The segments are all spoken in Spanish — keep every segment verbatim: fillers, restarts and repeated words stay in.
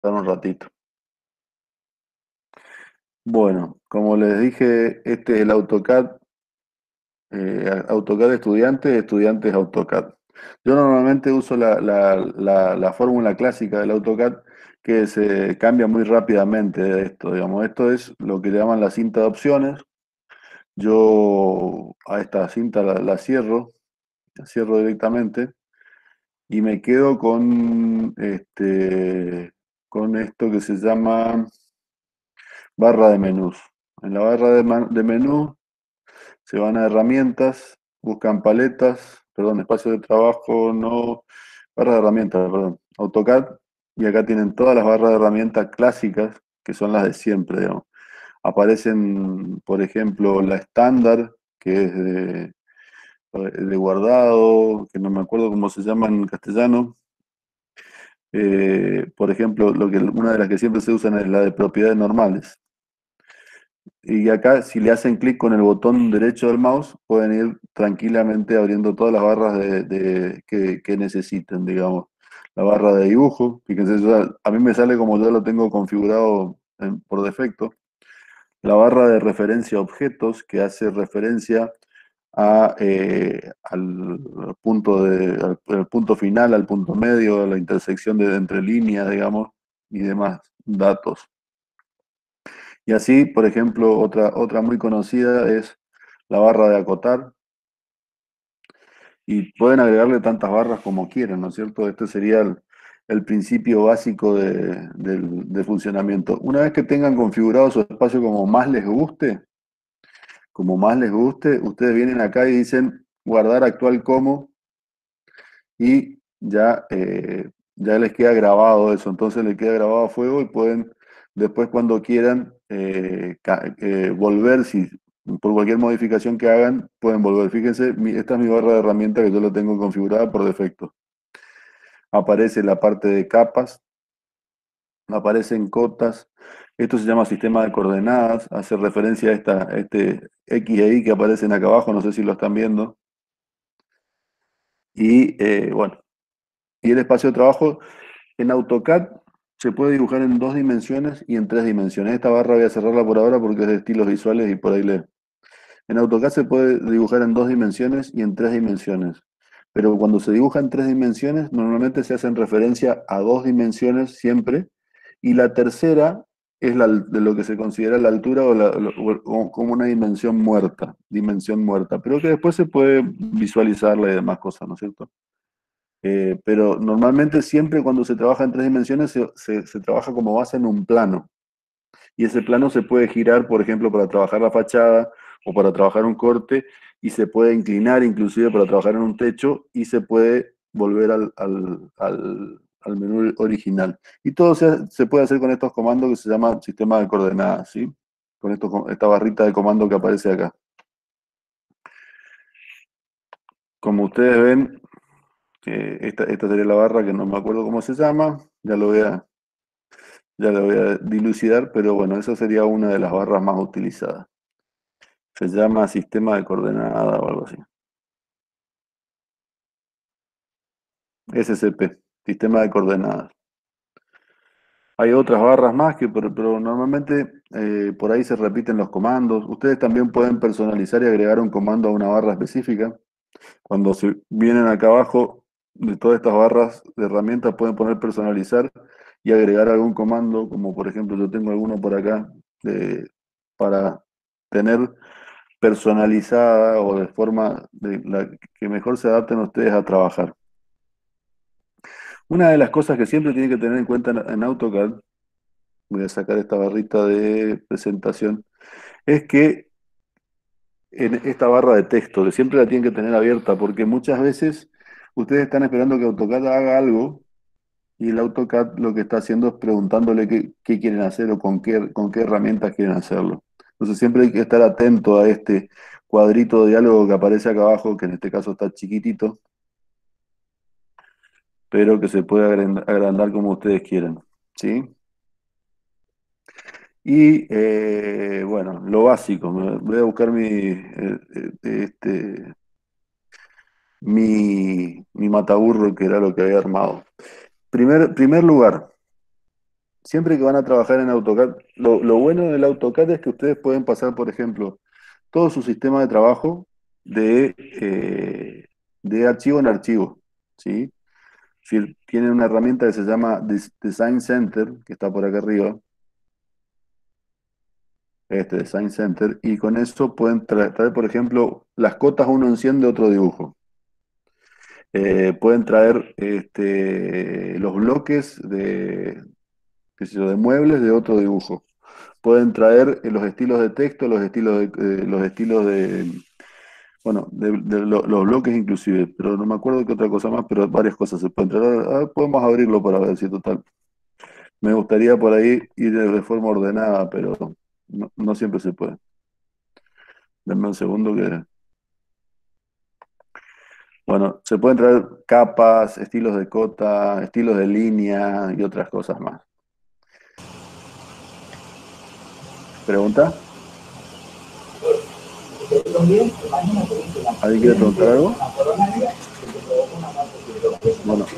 dar un ratito. Bueno, como les dije, este es el AutoCAD, eh, AutoCAD estudiante, estudiantes AutoCAD. Yo normalmente uso la, la- la- la fórmula clásica del AutoCAD que se cambia muy rápidamente de esto, digamos. Esto es lo que le llaman la cinta de opciones. Yo a esta cinta la, la cierro, la cierro directamente y me quedo con, este, con esto que se llama barra de menús. En la barra de, ma- de menú se van a herramientas, buscan paletas, perdón, espacio de trabajo, no, barra de herramientas, perdón, AutoCAD, y acá tienen todas las barras de herramientas clásicas, que son las de siempre, digamos. Aparecen, por ejemplo, la estándar, que es de, de guardado, que no me acuerdo cómo se llama en castellano. Eh, por ejemplo, lo que, una de las que siempre se usan es la de propiedades normales. Y acá, si le hacen clic con el botón derecho del mouse, pueden ir tranquilamente abriendo todas las barras de, de- que, que necesiten, digamos. La barra de dibujo, fíjense, yo- a mí me sale como yo lo tengo configurado en- por defecto. La barra de referencia a objetos, que hace referencia a, eh, al punto de, al, al punto final, al punto medio, a la intersección de entre líneas, digamos, y demás datos. Y así, por ejemplo, otra, otra muy conocida es la barra de acotar, y pueden agregarle tantas barras como quieran, ¿no es cierto? Este sería el, el principio básico de, del- de funcionamiento. Una vez que tengan configurado su espacio como más les guste, como más les guste, ustedes vienen acá y dicen guardar actual como y ya, eh, ya les queda grabado eso, entonces les queda grabado a fuego y pueden después cuando quieran eh, ca- eh, volver, si por cualquier modificación que hagan, pueden volver. Fíjense, mi- esta es mi barra de herramientas que yo la tengo configurada por defecto. Aparece la parte de capas, aparecen cotas, esto se llama sistema de coordenadas, hace referencia a, esta, a este X e Y que aparecen acá abajo, no sé si lo están viendo. Y eh, bueno, y el espacio de trabajo en AutoCAD se puede dibujar en dos dimensiones y en tres dimensiones. Esta barra voy a cerrarla por ahora porque es de estilos visuales y por ahí le... En AutoCAD se puede dibujar en dos dimensiones y en tres dimensiones. Pero cuando se dibuja en tres dimensiones, normalmente se hacen referencia a dos dimensiones siempre. Y la tercera es la, de lo que se considera la altura o, la- lo- o como una dimensión muerta, dimensión muerta, pero que después se puede visualizarla y demás cosas, ¿no es cierto? Eh, pero normalmente siempre cuando se trabaja en tres dimensiones se, se- se trabaja como base en un plano. Y ese plano se puede girar, por ejemplo, para trabajar la fachada o para trabajar un corte, y se puede inclinar inclusive para trabajar en un techo, y se puede volver al, al- al- al menú original. Y todo se, se puede hacer con estos comandos que se llaman sistema de coordenadas, ¿sí? Con esto, esta barrita de comando que aparece acá. Como ustedes ven, eh, esta, esta sería la barra que no me acuerdo cómo se llama, ya lo voy a, ya lo voy a dilucidar, pero bueno, esa sería una de las barras más utilizadas. Se llama sistema de coordenada o algo así. S C P, sistema de coordenadas. Hay otras barras más que, pero, pero normalmente eh, por ahí se repiten los comandos. Ustedes también pueden personalizar y agregar un comando a una barra específica. Cuando se vienen acá abajo de todas estas barras de herramientas, pueden poner personalizar y agregar algún comando, como por ejemplo yo tengo alguno por acá, de- para tener personalizada o de forma de la que mejor se adapten ustedes a trabajar. Una de las cosas que siempre tienen que tener en cuenta en, en AutoCAD, voy a sacar esta barrita de presentación, es que en esta barra de texto, que siempre la tienen que tener abierta, porque muchas veces ustedes están esperando que AutoCAD haga algo y el AutoCAD lo que está haciendo es preguntándole qué, qué quieren hacer o con qué, con qué herramientas quieren hacerlo. Entonces siempre hay que estar atento a este cuadrito de diálogo que aparece acá abajo, que en este caso está chiquitito, pero que se puede agrand- agrandar como ustedes quieran. ¿Sí? Y eh, bueno, lo básico, me- voy a buscar mi, eh, eh, este, mi, mi mataburro, que era lo que había armado. Primer, primer lugar, siempre que van a trabajar en AutoCAD, lo, lo bueno del AutoCAD es que ustedes pueden pasar, por ejemplo, todo su sistema de trabajo de, eh, de archivo en archivo, ¿sí? Si tienen una herramienta que se llama Des- Design Center, que está por acá arriba, este Design Center, y con eso pueden tra- traer, por ejemplo, las cotas uno en cien de otro dibujo. Eh, pueden traer este, los bloques de, qué sé yo, de muebles de otro dibujo. Pueden traer eh, los estilos de texto, los estilos de, eh, los estilos de, bueno, de, de lo- los bloques inclusive, pero no me acuerdo qué otra cosa más, pero varias cosas se pueden traer. Ah, podemos abrirlo para ver si total. Me gustaría por ahí ir de de forma ordenada, pero no, no siempre se puede. Denme un segundo que... Bueno, se pueden traer capas, estilos de cota, estilos de línea y otras cosas más. ¿Pregunta? ¿Alguien quiere preguntar algo? Bueno,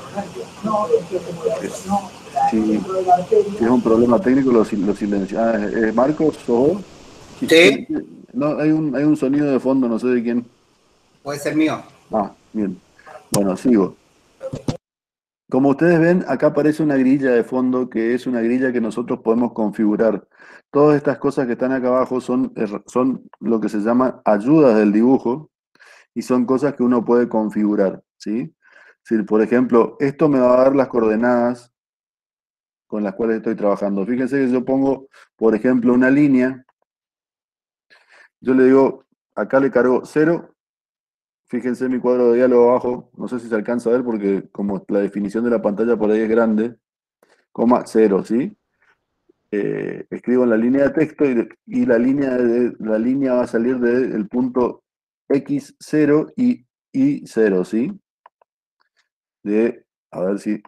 eh, si, si es un problema técnico, lo, sil- lo silencio. Ah, ¿es es Marcos o vos? ¿Qui- quién- Sí, quién? No, hay un, hay un sonido de fondo, no sé de quién. puede ser mío. Ah, bien. Bueno, sigo. Como ustedes ven, acá aparece una grilla de fondo que es una grilla que nosotros podemos configurar. Todas estas cosas que están acá abajo son, er- son lo que se llama ayudas del dibujo y son cosas que uno puede configurar, ¿sí? Si, por ejemplo, esto me va a dar las coordenadas con las cuales estoy trabajando. Fíjense que yo pongo, por ejemplo, una línea, yo le digo, acá le cargo cero. Fíjense mi cuadro de diálogo abajo, no sé si se alcanza a ver porque como la definición de la pantalla por ahí es grande, coma cero, ¿sí? Eh, escribo en la línea de texto y, y la, línea de, la línea va a salir del punto x cero y y cero, ¿sí? De, a ver si,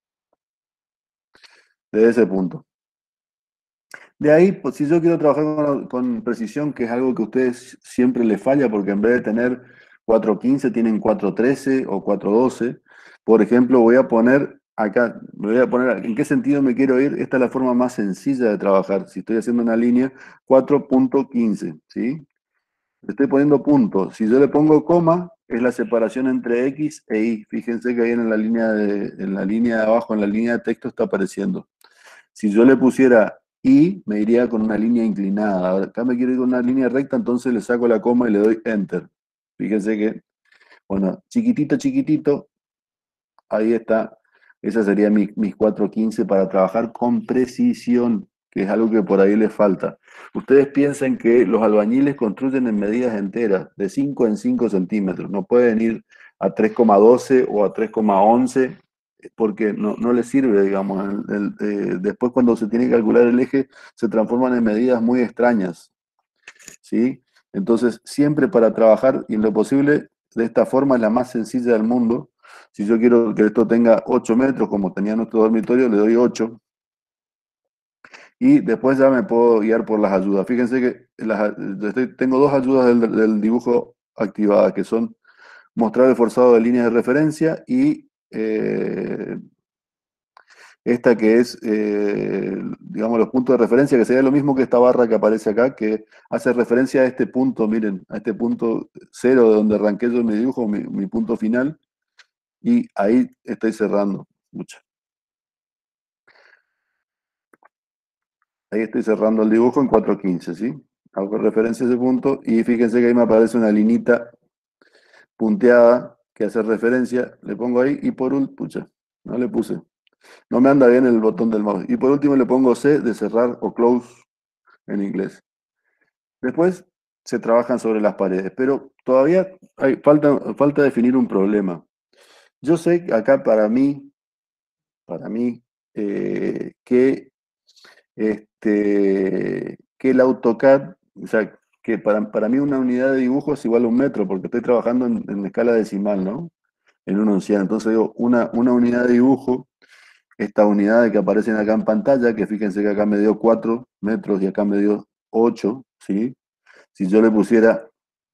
de ese punto. De ahí, pues, si yo quiero trabajar con, con precisión, que es algo que a ustedes siempre les falla, porque en vez de tener cuatro quince tienen cuatro trece o cuatro doce. Por ejemplo, voy a poner acá, me voy a poner, ¿en qué sentido me quiero ir? Esta es la forma más sencilla de trabajar. Si estoy haciendo una línea, cuatro punto quince, ¿sí? Le estoy poniendo puntos. Si yo le pongo coma, es la separación entre X e Y. Fíjense que ahí en la línea de, en la línea de abajo, en la línea de texto está apareciendo. Si yo le pusiera Y, me iría con una línea inclinada. Ahora, acá me quiero ir con una línea recta, entonces le saco la coma y le doy Enter. Fíjense que, bueno, chiquitito, chiquitito, ahí está. Esa sería mi, mis cuatro quince para trabajar con precisión, que es algo que por ahí les falta. Ustedes piensen que los albañiles construyen en medidas enteras, de cinco en cinco centímetros. No pueden ir a tres coma doce o a tres coma once porque no, no les sirve, digamos. El- el, eh, después cuando se tiene que calcular el eje, se transforman en medidas muy extrañas, ¿sí? Entonces, siempre para trabajar, y en lo posible, de esta forma es la más sencilla del mundo. Si yo quiero que esto tenga ocho metros, como tenía nuestro dormitorio, le doy ocho. Y después ya me puedo guiar por las ayudas. Fíjense que las- estoy- tengo dos ayudas del, del dibujo activadas, que son mostrar el forzado de líneas de referencia y eh, esta que es, eh, digamos, los puntos de referencia, que sería lo mismo que esta barra que aparece acá, que hace referencia a este punto, miren, a este punto cero de donde arranqué yo mi dibujo, mi, mi punto final, y ahí estoy cerrando. Mucho. Ahí estoy cerrando el dibujo en cuatro quince, ¿sí? Hago referencia a ese punto y fíjense que ahí me aparece una linita punteada que hace referencia, le pongo ahí y por último, pucha, no le puse. No me anda bien el botón del mouse. Y por último le pongo C de cerrar o close en inglés. Después se trabajan sobre las paredes, pero todavía hay, falta, falta definir un problema. Yo sé que acá para mí, para mí, eh, que, este, que el AutoCAD, o sea, que para, para mí una unidad de dibujo es igual a un metro, porque estoy trabajando en, en escala decimal, ¿no? En un onciano. Entonces digo, una, una unidad de dibujo, esta unidad que aparecen acá en pantalla, que fíjense que acá me dio cuatro metros y acá me dio ocho, ¿sí? Si yo le pusiera,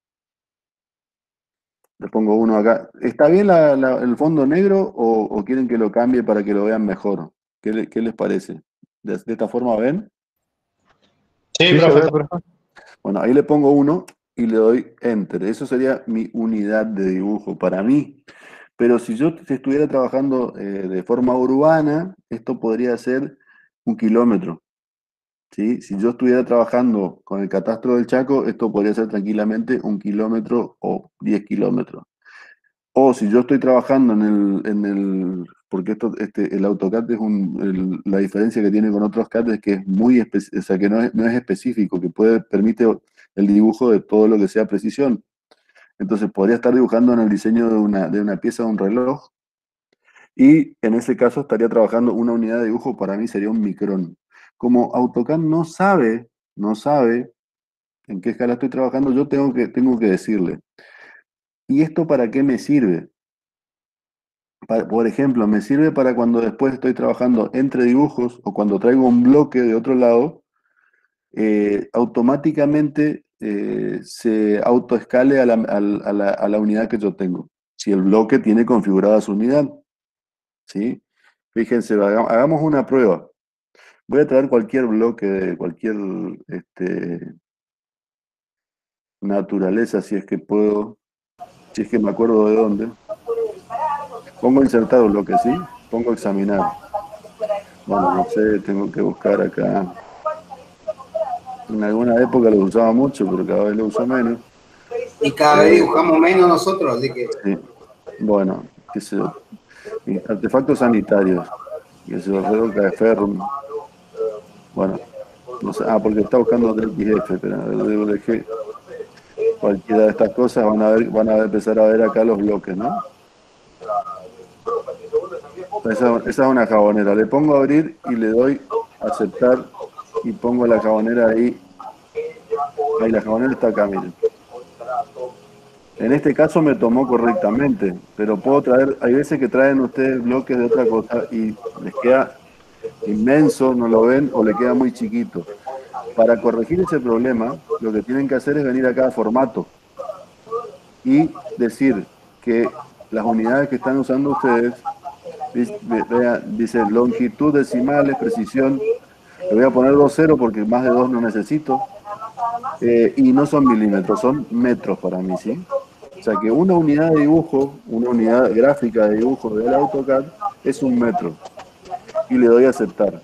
le pongo uno acá, ¿está bien la- la- el fondo negro o, o quieren que lo cambie para que lo vean mejor? ¿Qué, le- qué les parece? ¿De, de esta forma ven? Sí, Sí, se profe. ve, profe. Bueno, ahí le pongo uno y le doy Enter. Eso sería mi unidad de dibujo para mí. Pero si yo estuviera trabajando eh, de forma urbana, esto podría ser un kilómetro. ¿Sí? Si yo estuviera trabajando con el catastro del Chaco, esto podría ser tranquilamente un kilómetro o diez kilómetros. O si yo estoy trabajando en el, en el porque esto, este, el AutoCAD es un, el- la diferencia que tiene con otros C A D es que es muy espe- o sea, que no es, no es específico, que puede, permite el dibujo de todo lo que sea precisión. Entonces podría estar dibujando en el diseño de una, de una pieza de un reloj y en ese caso estaría trabajando una unidad de dibujo, para mí sería un micrón. Como AutoCAD no sabe, no sabe en qué escala estoy trabajando, yo tengo que, tengo que decirle, ¿y esto para qué me sirve? Pa- Por ejemplo, me sirve para cuando después estoy trabajando entre dibujos o cuando traigo un bloque de otro lado, eh, automáticamente eh, se autoescale a la, al- a la- a la unidad que yo tengo. Si el bloque tiene configurada su unidad, ¿sí? Fíjense, haga- hagamos una prueba. Voy a traer cualquier bloque de cualquier este, naturaleza, si es que puedo, si es que me acuerdo de dónde. Pongo insertar bloque, ¿sí? Pongo examinar. Bueno, no sé, tengo que buscar acá. En alguna época lo usaba mucho, pero cada vez lo uso menos. Y cada vez Eh, dibujamos menos nosotros, así que... sí. Bueno, qué sé yo. Y artefactos sanitarios. Qué sé yo, redoca de ferro. Bueno, no sé. Ah, porque está buscando D X F, pero luego dejé cualquiera de estas cosas, van a ver, van a empezar a ver acá los bloques, ¿no? Esa, esa es una jabonera. Le pongo a abrir y le doy a aceptar y pongo la jabonera ahí. Ahí la jabonera está acá, miren. En este caso me tomó correctamente, pero puedo traer, hay veces que traen ustedes bloques de otra cosa y les queda inmenso, no lo ven, o le queda muy chiquito. Para corregir ese problema, lo que tienen que hacer es venir acá a formato y decir que las unidades que están usando ustedes, dis- ve- vea, dice longitud decimales, precisión, le voy a poner dos cero porque más de dos no necesito, eh, y no son milímetros, son metros para mí, ¿sí? O sea que una unidad de dibujo, una unidad gráfica de dibujo del AutoCAD es un metro. Y le doy a aceptar.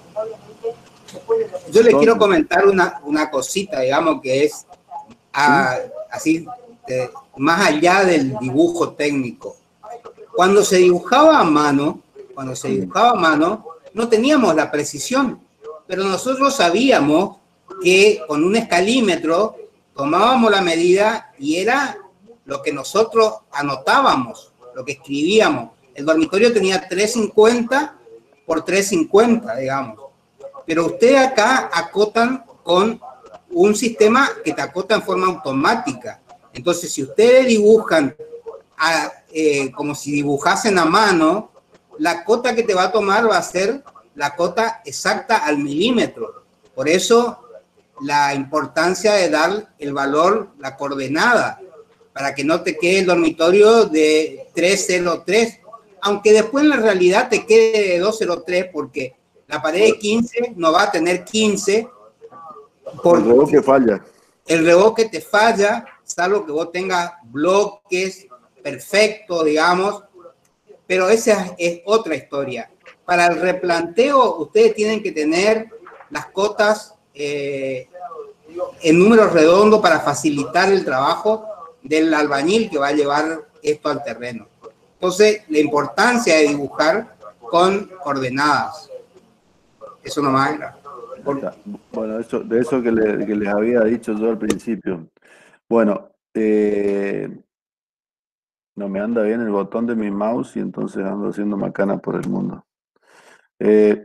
Yo le quiero Entonces, comentar una, una cosita, digamos, que es ¿sí? a, así, de, más allá del dibujo técnico. Cuando se dibujaba a mano, cuando se Mm. dibujaba a mano, no teníamos la precisión, pero nosotros sabíamos que con un escalímetro tomábamos la medida y era lo que nosotros anotábamos, lo que escribíamos. El dormitorio tenía trescientos cincuenta por trescientos cincuenta, digamos. Pero ustedes acá acotan con un sistema que te acota en forma automática. Entonces, si ustedes dibujan a, eh, como si dibujasen a mano, la cota que te va a tomar va a ser la cota exacta al milímetro. Por eso, la importancia de dar el valor, la coordenada, para que no te quede el dormitorio de trescientos tres, aunque después en la realidad te quede de doscientos tres, porque la pared de quince no va a tener quince, El porque revoque falla. el revoque te falla, salvo que vos tengas bloques perfectos, digamos, pero esa es otra historia. Para el replanteo, ustedes tienen que tener las cotas eh, en números redondos para facilitar el trabajo del albañil que va a llevar esto al terreno. Entonces, la importancia de dibujar con coordenadas. Eso nomás era. Ahí está. Bueno, eso, de eso que, le- que les había dicho yo al principio. Bueno, eh, no me anda bien el botón de mi mouse y entonces ando haciendo macana por el mundo. Eh,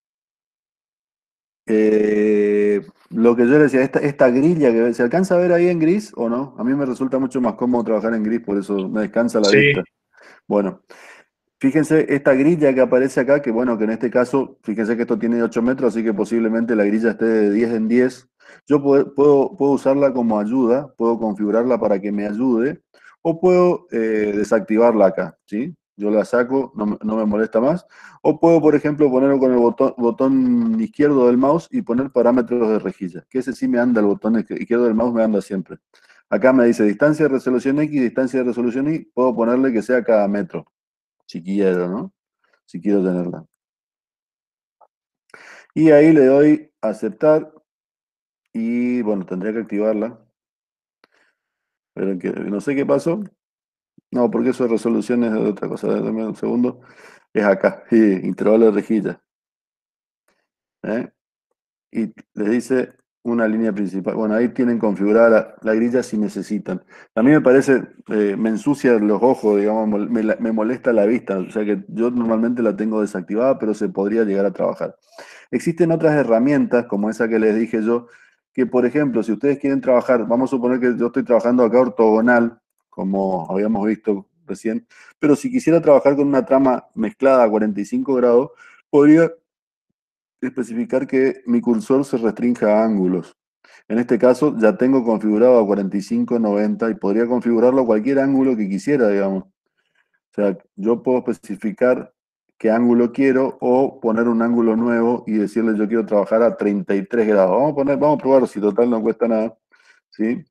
eh, lo que yo le decía, esta, esta grilla que se alcanza a ver ahí en gris o no, a mí me resulta mucho más cómodo trabajar en gris, por eso me descansa la Sí. vista. Bueno, fíjense esta grilla que aparece acá, que bueno, que en este caso, fíjense que esto tiene ocho metros, así que posiblemente la grilla esté de diez en diez. Yo puedo, puedo, puedo usarla como ayuda, puedo configurarla para que me ayude, o puedo eh, desactivarla acá, ¿sí? yo la saco, no, me- no me molesta más. O puedo, por ejemplo, ponerlo con el botón, botón izquierdo del mouse y poner parámetros de rejilla, que ese sí me anda, el botón izquierdo del mouse me anda siempre. Acá me dice distancia de resolución X, distancia de resolución Y, puedo ponerle que sea cada metro, si quiero, ¿no? Si quiero tenerla. Y ahí le doy aceptar y bueno, tendría que activarla. Pero que, no sé qué pasó. No, porque eso de resolución es de otra cosa. Dame un segundo. Es acá, sí, intervalo de rejilla. ¿Eh? Y les dice una línea principal. Bueno, ahí tienen configurada la, la grilla si necesitan. A mí me parece, eh, me ensucia los ojos, digamos, mol- me, la- me molesta la vista. O sea que yo normalmente la tengo desactivada, pero se podría llegar a trabajar. Existen otras herramientas, como esa que les dije yo, que por ejemplo, si ustedes quieren trabajar, vamos a suponer que yo estoy trabajando acá ortogonal, como habíamos visto recién, pero si quisiera trabajar con una trama mezclada a cuarenta y cinco grados, podría especificar que mi cursor se restrinja a ángulos. En este caso ya tengo configurado a cuarenta y cinco, noventa y podría configurarlo a cualquier ángulo que quisiera, digamos. O sea, yo puedo especificar qué ángulo quiero o poner un ángulo nuevo y decirle yo quiero trabajar a treinta y tres grados. Vamos a poner, vamos a probar si total no cuesta nada. ¿Sí?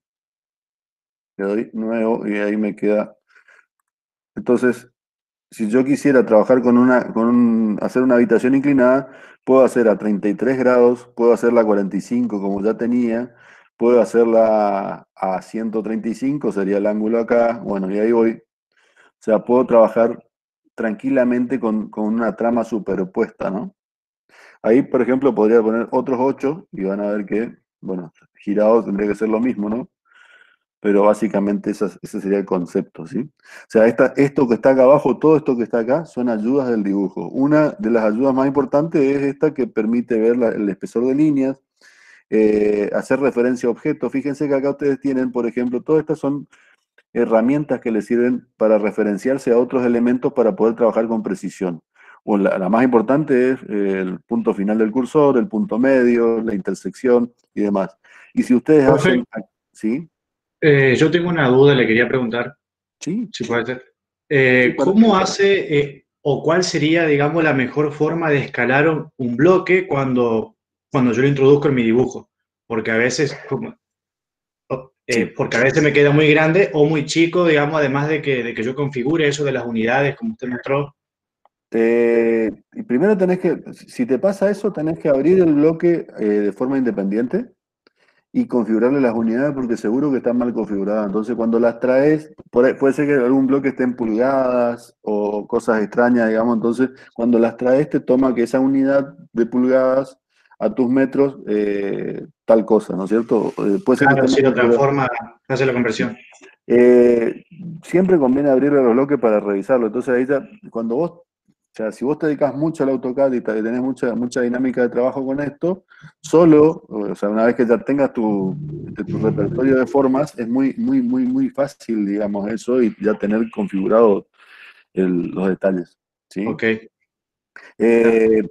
Le doy nuevo y ahí me queda. Entonces, si yo quisiera trabajar con una, con un- hacer una habitación inclinada, puedo hacer a treinta y tres grados, puedo hacerla a cuarenta y cinco como ya tenía, puedo hacerla a ciento treinta y cinco, sería el ángulo acá, bueno, y ahí voy. O sea, puedo trabajar tranquilamente con, con una trama superpuesta, ¿no? Ahí, por ejemplo, podría poner otros ocho y van a ver que, bueno, girado tendría que ser lo mismo, ¿no? Pero básicamente esa- ese sería el concepto, ¿sí? O sea, esta, esto que está acá abajo, todo esto que está acá, son ayudas del dibujo. Una de las ayudas más importantes es esta que permite ver la- el espesor de líneas, eh, hacer referencia a objetos. Fíjense que acá ustedes tienen, por ejemplo, todas estas son herramientas que les sirven para referenciarse a otros elementos para poder trabajar con precisión. O la, la más importante es eh, el punto final del cursor, el punto medio, la intersección y demás. Y si ustedes Profe, hacen, ¿sí? eh, yo tengo una duda, le quería preguntar, Sí, si puede ser. sí, Eh, para. ¿cómo hace eh, o cuál sería, digamos, la mejor forma de escalar un, un bloque cuando, cuando yo lo introduzco en mi dibujo? Porque a veces, como- eh, Sí. porque a veces me queda muy grande o muy chico, digamos, además de que, de que yo configure eso de las unidades, como usted mostró. Eh, y primero tenés que, si te pasa eso, tenés que abrir el bloque eh, de forma independiente y configurarle las unidades porque seguro que están mal configuradas. Entonces, cuando las traes, por ahí- puede ser que algún bloque esté en pulgadas o cosas extrañas, digamos. Entonces, cuando las traes, te toma que esa unidad de pulgadas a tus metros, eh, tal cosa, ¿no es cierto? Eh, puede ser que Claro, esté mal si lo configurada. transforma, hace la conversión. Eh, Siempre conviene abrirle los bloques para revisarlo. Entonces ahí ya, cuando vos, o sea, si vos te dedicas mucho al AutoCAD y te- tenés mucha, mucha dinámica de trabajo con esto, solo, o sea, una vez que ya tengas tu, este, tu repertorio de formas, es muy, muy, muy, muy fácil, digamos, eso y ya tener configurado el- los detalles. ¿Sí? Ok. Eh,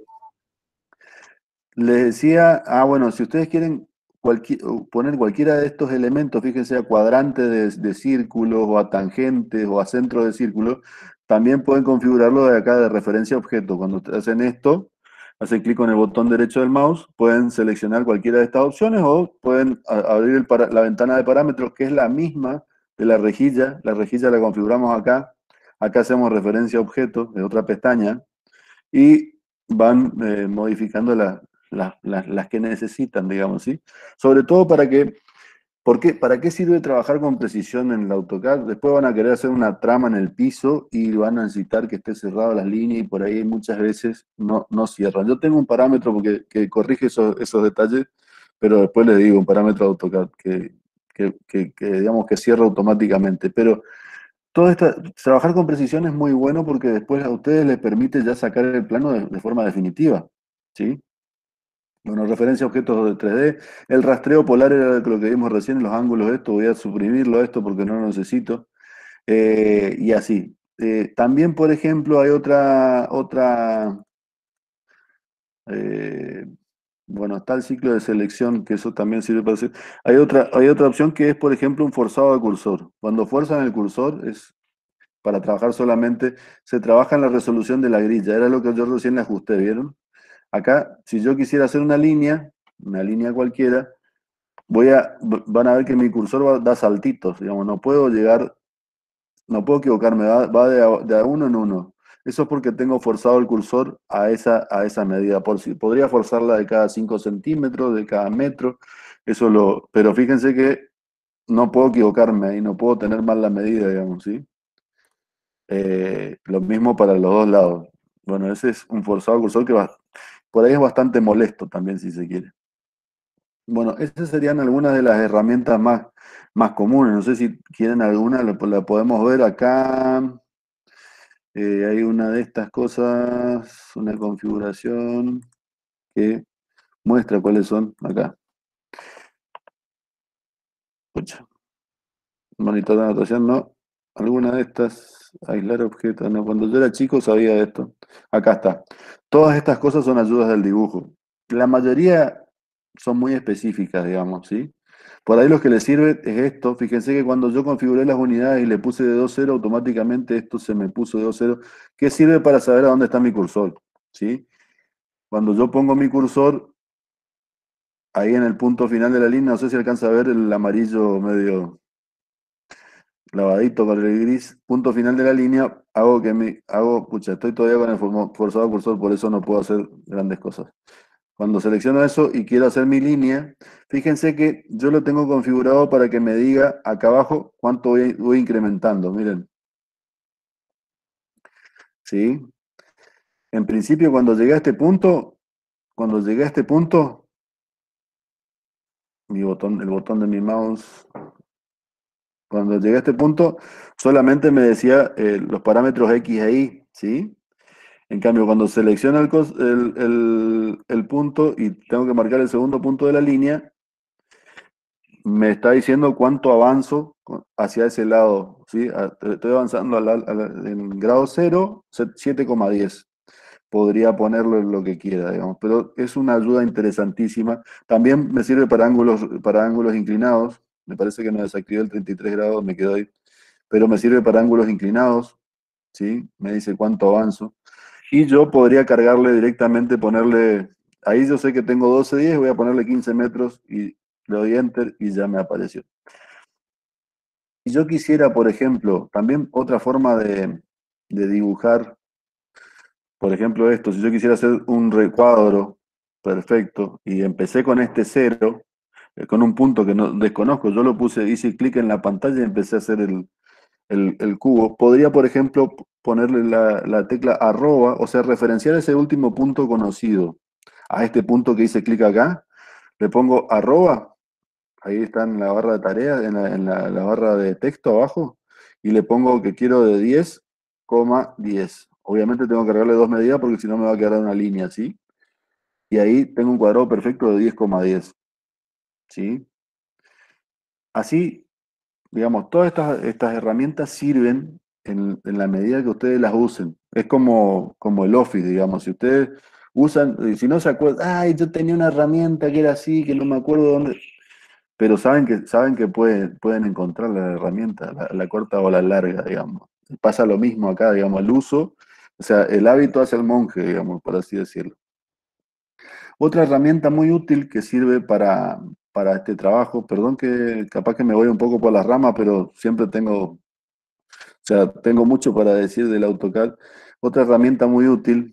Les decía, ah, bueno, si ustedes quieren cualqui- poner cualquiera de estos elementos, fíjense a cuadrante de, de círculos o a tangentes o a centro de círculos, también pueden configurarlo de acá de referencia a objeto. Cuando ustedes hacen esto, hacen clic con el botón derecho del mouse, pueden seleccionar cualquiera de estas opciones o pueden a- abrir el para- la ventana de parámetros, que es la misma de la rejilla. La rejilla la configuramos acá. Acá hacemos referencia a objetos, de otra pestaña y van eh, modificando la- la- la- las que necesitan, digamos, ¿sí? Sobre todo para que, ¿por qué, ¿para qué sirve trabajar con precisión en el AutoCAD? Después van a querer hacer una trama en el piso y van a necesitar que esté cerrado las líneas y por ahí muchas veces no, no cierran. Yo tengo un parámetro porque, que corrige esos, esos detalles, pero después les digo un parámetro de AutoCAD que, que, que- que, digamos que cierra automáticamente, pero todo esta, trabajar con precisión es muy bueno porque después a ustedes les permite ya sacar el plano de, de forma definitiva, ¿sí? Bueno, referencia a objetos de tres D. El rastreo polar era lo que vimos recién en los ángulos de esto. Voy a suprimirlo esto porque no lo necesito. Eh, y así. Eh, también, por ejemplo, hay otra, otra eh, bueno, está el ciclo de selección, que eso también sirve para hacer. Hay otra, hay otra opción que es, por ejemplo, un forzado de cursor. Cuando fuerzan el cursor es para trabajar solamente, se trabaja en la resolución de la grilla. Era lo que yo recién le ajusté, ¿vieron? Acá, si yo quisiera hacer una línea, una línea cualquiera, voy a, van a ver que mi cursor va, da saltitos, digamos, no puedo llegar, no puedo equivocarme, va, va de, a, de a uno en uno. Eso es porque tengo forzado el cursor a esa, a esa medida. Por si, podría forzarla de cada cinco centímetros, de cada metro, eso lo, pero fíjense que no puedo equivocarme ahí, no puedo tener mal la medida, digamos, ¿sí? Eh, lo mismo para los dos lados. Bueno, ese es un forzado cursor que va, por ahí es bastante molesto también, si se quiere. Bueno, esas serían algunas de las herramientas más, más comunes. No sé si quieren alguna, la, la podemos ver acá. Eh, hay una de estas cosas, una configuración que muestra cuáles son acá. Escucha. Monitor de anotación, no. Alguna de estas, aislar objetos, no. Cuando yo era chico sabía de esto. Acá está. Todas estas cosas son ayudas del dibujo. La mayoría son muy específicas, digamos, ¿sí? Por ahí lo que les sirve es esto. Fíjense que cuando yo configuré las unidades y le puse de dos cero, automáticamente esto se me puso de dos cero. ¿Qué sirve para saber a dónde está mi cursor? ¿Sí? Cuando yo pongo mi cursor ahí en el punto final de la línea, no sé si alcanza a ver el amarillo medio lavadito con el gris, punto final de la línea, hago que mi, hago, pucha, estoy todavía con el formo- forzado cursor, por eso no puedo hacer grandes cosas. Cuando selecciono eso y quiero hacer mi línea, fíjense que yo lo tengo configurado para que me diga acá abajo cuánto voy, voy incrementando, miren. ¿Sí? En principio, cuando llegué a este punto, cuando llegué a este punto, mi botón, el botón de mi mouse, cuando llegué a este punto, solamente me decía eh, los parámetros X e Y, ¿sí? En cambio, cuando selecciono el, cos- el- el- el punto y tengo que marcar el segundo punto de la línea, me está diciendo cuánto avanzo hacia ese lado, ¿sí? A- Estoy avanzando a la- a la- en grado cero, siete coma diez. Podría ponerlo en lo que quiera, digamos, pero es una ayuda interesantísima. También me sirve para ángulos, para ángulos inclinados. Me parece que no desactivé el treinta y tres grados, me quedo ahí. Pero me sirve para ángulos inclinados, ¿sí? Me dice cuánto avanzo. Y yo podría cargarle directamente, ponerle, ahí yo sé que tengo doce diez, voy a ponerle quince metros y le doy enter y ya me apareció. Si yo quisiera, por ejemplo, también otra forma de, de dibujar, por ejemplo esto, si yo quisiera hacer un recuadro perfecto y empecé con este cero, eh, con un punto que no desconozco, yo lo puse, hice clic en la pantalla y empecé a hacer el, el, el cubo, podría, por ejemplo, ponerle la, la tecla arroba, o sea, referenciar ese último punto conocido. A este punto que hice clic acá, le pongo arroba, ahí está en la barra de tareas, en la, en la, la barra de texto abajo, y le pongo que quiero de diez coma diez. Obviamente tengo que cargarle dos medidas porque si no me va a quedar una línea así. Y ahí tengo un cuadrado perfecto de diez coma diez. ¿Sí? Así, digamos, todas estas, estas herramientas sirven en, en la medida que ustedes las usen. Es como, como el Office, digamos. Si ustedes usan, y si no se acuerdan, ay, yo tenía una herramienta que era así, que no me acuerdo dónde. Pero saben que, saben que pueden, pueden encontrar la herramienta, la, la corta o la larga, digamos. Pasa lo mismo acá, digamos, el uso, o sea, el hábito hace el monje, digamos, por así decirlo. Otra herramienta muy útil que sirve para, para este trabajo, perdón que capaz que me voy un poco por las ramas, pero siempre tengo, o sea, tengo mucho para decir del AutoCAD. Otra herramienta muy útil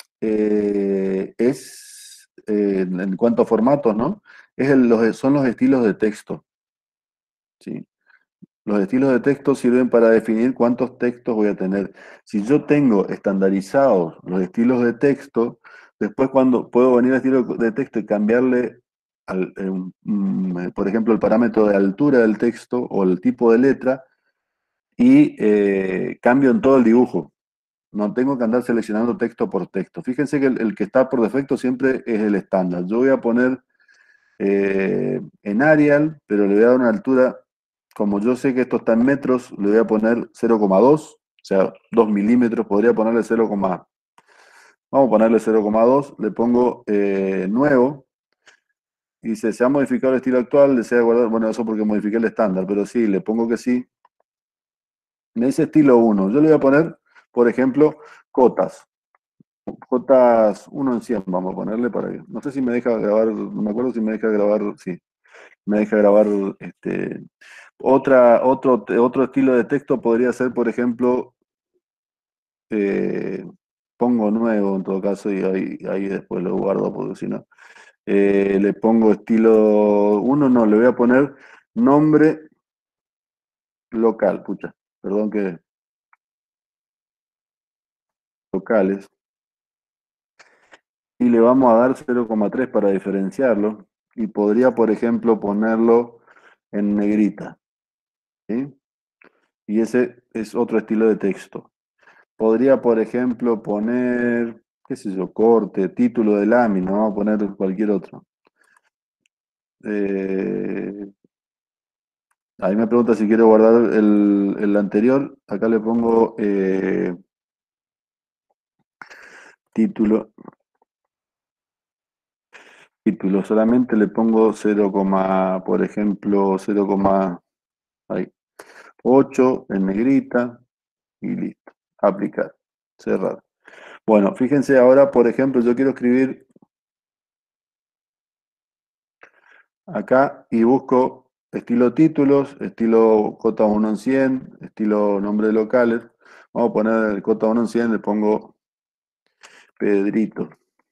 eh, es, eh, en cuanto a formatos, ¿no? Es el- los, son los estilos de texto, ¿sí? Los estilos de texto sirven para definir cuántos textos voy a tener. Si yo tengo estandarizados los estilos de texto, después cuando puedo venir al estilo de texto y cambiarle, al, eh, mm, por ejemplo, el parámetro de altura del texto o el tipo de letra y eh, cambio en todo el dibujo. No tengo que andar seleccionando texto por texto. Fíjense que el, el que está por defecto siempre es el estándar. Yo voy a poner eh, en Arial, pero le voy a dar una altura, como yo sé que esto está en metros, le voy a poner cero coma dos, o sea, dos milímetros, podría ponerle cero, vamos a ponerle cero coma dos, le pongo eh, nuevo, y dice, ¿se ha modificado el estilo actual? ¿Desea guardar? Bueno, eso porque modifiqué el estándar, pero sí, le pongo que sí, Me dice estilo uno. Yo le voy a poner, por ejemplo, cotas. Cotas uno en cien, vamos a ponerle para que. No sé si me deja grabar, no me acuerdo si me deja grabar, sí, me deja grabar este. Otra, otro, otro estilo de texto podría ser, por ejemplo, eh, pongo nuevo en todo caso y ahí, ahí después lo guardo porque si no. Eh, le pongo estilo uno, no, le voy a poner nombre local, pucha, perdón que locales. Y le vamos a dar cero coma tres para diferenciarlo. Y podría, por ejemplo, ponerlo en negrita, ¿sí? Y ese es otro estilo de texto. Podría, por ejemplo, poner, qué sé yo, corte, título de lámina, vamos a poner cualquier otro. Eh, ahí me pregunta si quiero guardar el, el anterior. Acá le pongo eh, título. Título. Solamente le pongo cero, por ejemplo, cero, ahí, ocho en negrita y listo. Aplicar. Cerrar. Bueno, fíjense ahora, por ejemplo, yo quiero escribir acá y busco estilo títulos, estilo cota uno en cien, estilo nombres locales. Vamos a poner el cota uno en cien, le pongo Pedrito.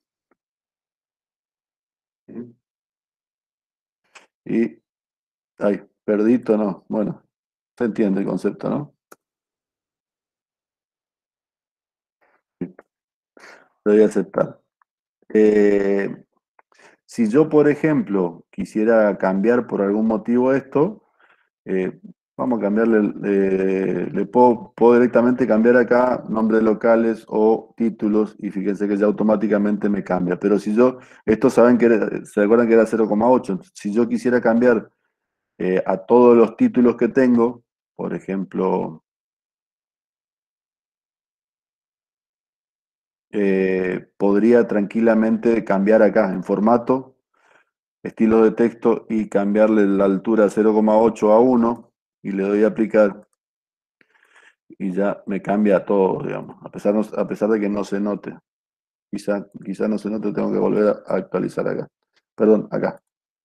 ¿Sí? Y, ay, Perdito no. Bueno, se entiende el concepto, ¿no? Lo voy a aceptar. Eh, si yo, por ejemplo, quisiera cambiar por algún motivo esto, eh, vamos a cambiarle, eh, le puedo, puedo directamente cambiar acá nombres locales o títulos y fíjense que ya automáticamente me cambia. Pero si yo, estos saben que era- se acuerdan que era cero coma ocho, si yo quisiera cambiar eh, a todos los títulos que tengo, por ejemplo, eh, podría tranquilamente cambiar acá en formato, estilo de texto y cambiarle la altura cero coma ocho a uno y le doy a aplicar y ya me cambia todo, digamos, a pesar, no- a pesar de que no se note. Quizá, quizá no se note, tengo que volver a actualizar acá. Perdón, acá.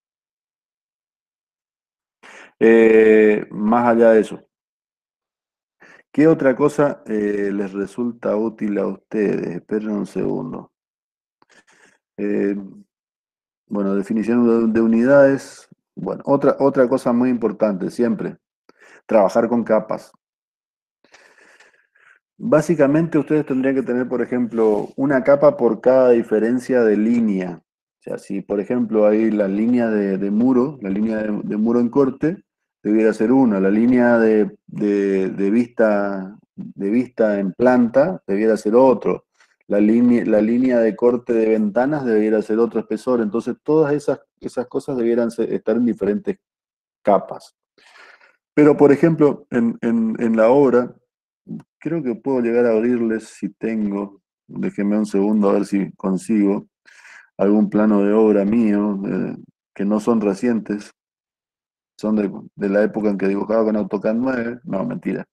Eh, más allá de eso, ¿qué otra cosa eh, les resulta útil a ustedes? Esperen un segundo. Eh, bueno, definición de, de unidades. Bueno, otra, otra cosa muy importante, siempre, trabajar con capas. Básicamente ustedes tendrían que tener, por ejemplo, una capa por cada diferencia de línea. O sea, si por ejemplo hay la línea de, de muro, la línea de, de muro en corte, debiera ser una. La línea de, de- de vista, de vista en planta debiera ser otro. La línea, la línea de corte de ventanas debiera ser otro espesor. Entonces todas esas, esas cosas debieran ser- estar en diferentes capas. Pero, por ejemplo, en, en- en la obra, creo que puedo llegar a abrirles si tengo, déjenme un segundo a ver si consigo algún plano de obra mío, eh, que no son recientes, son de, de la época en que dibujaba con AutoCAD nueve, no, mentira.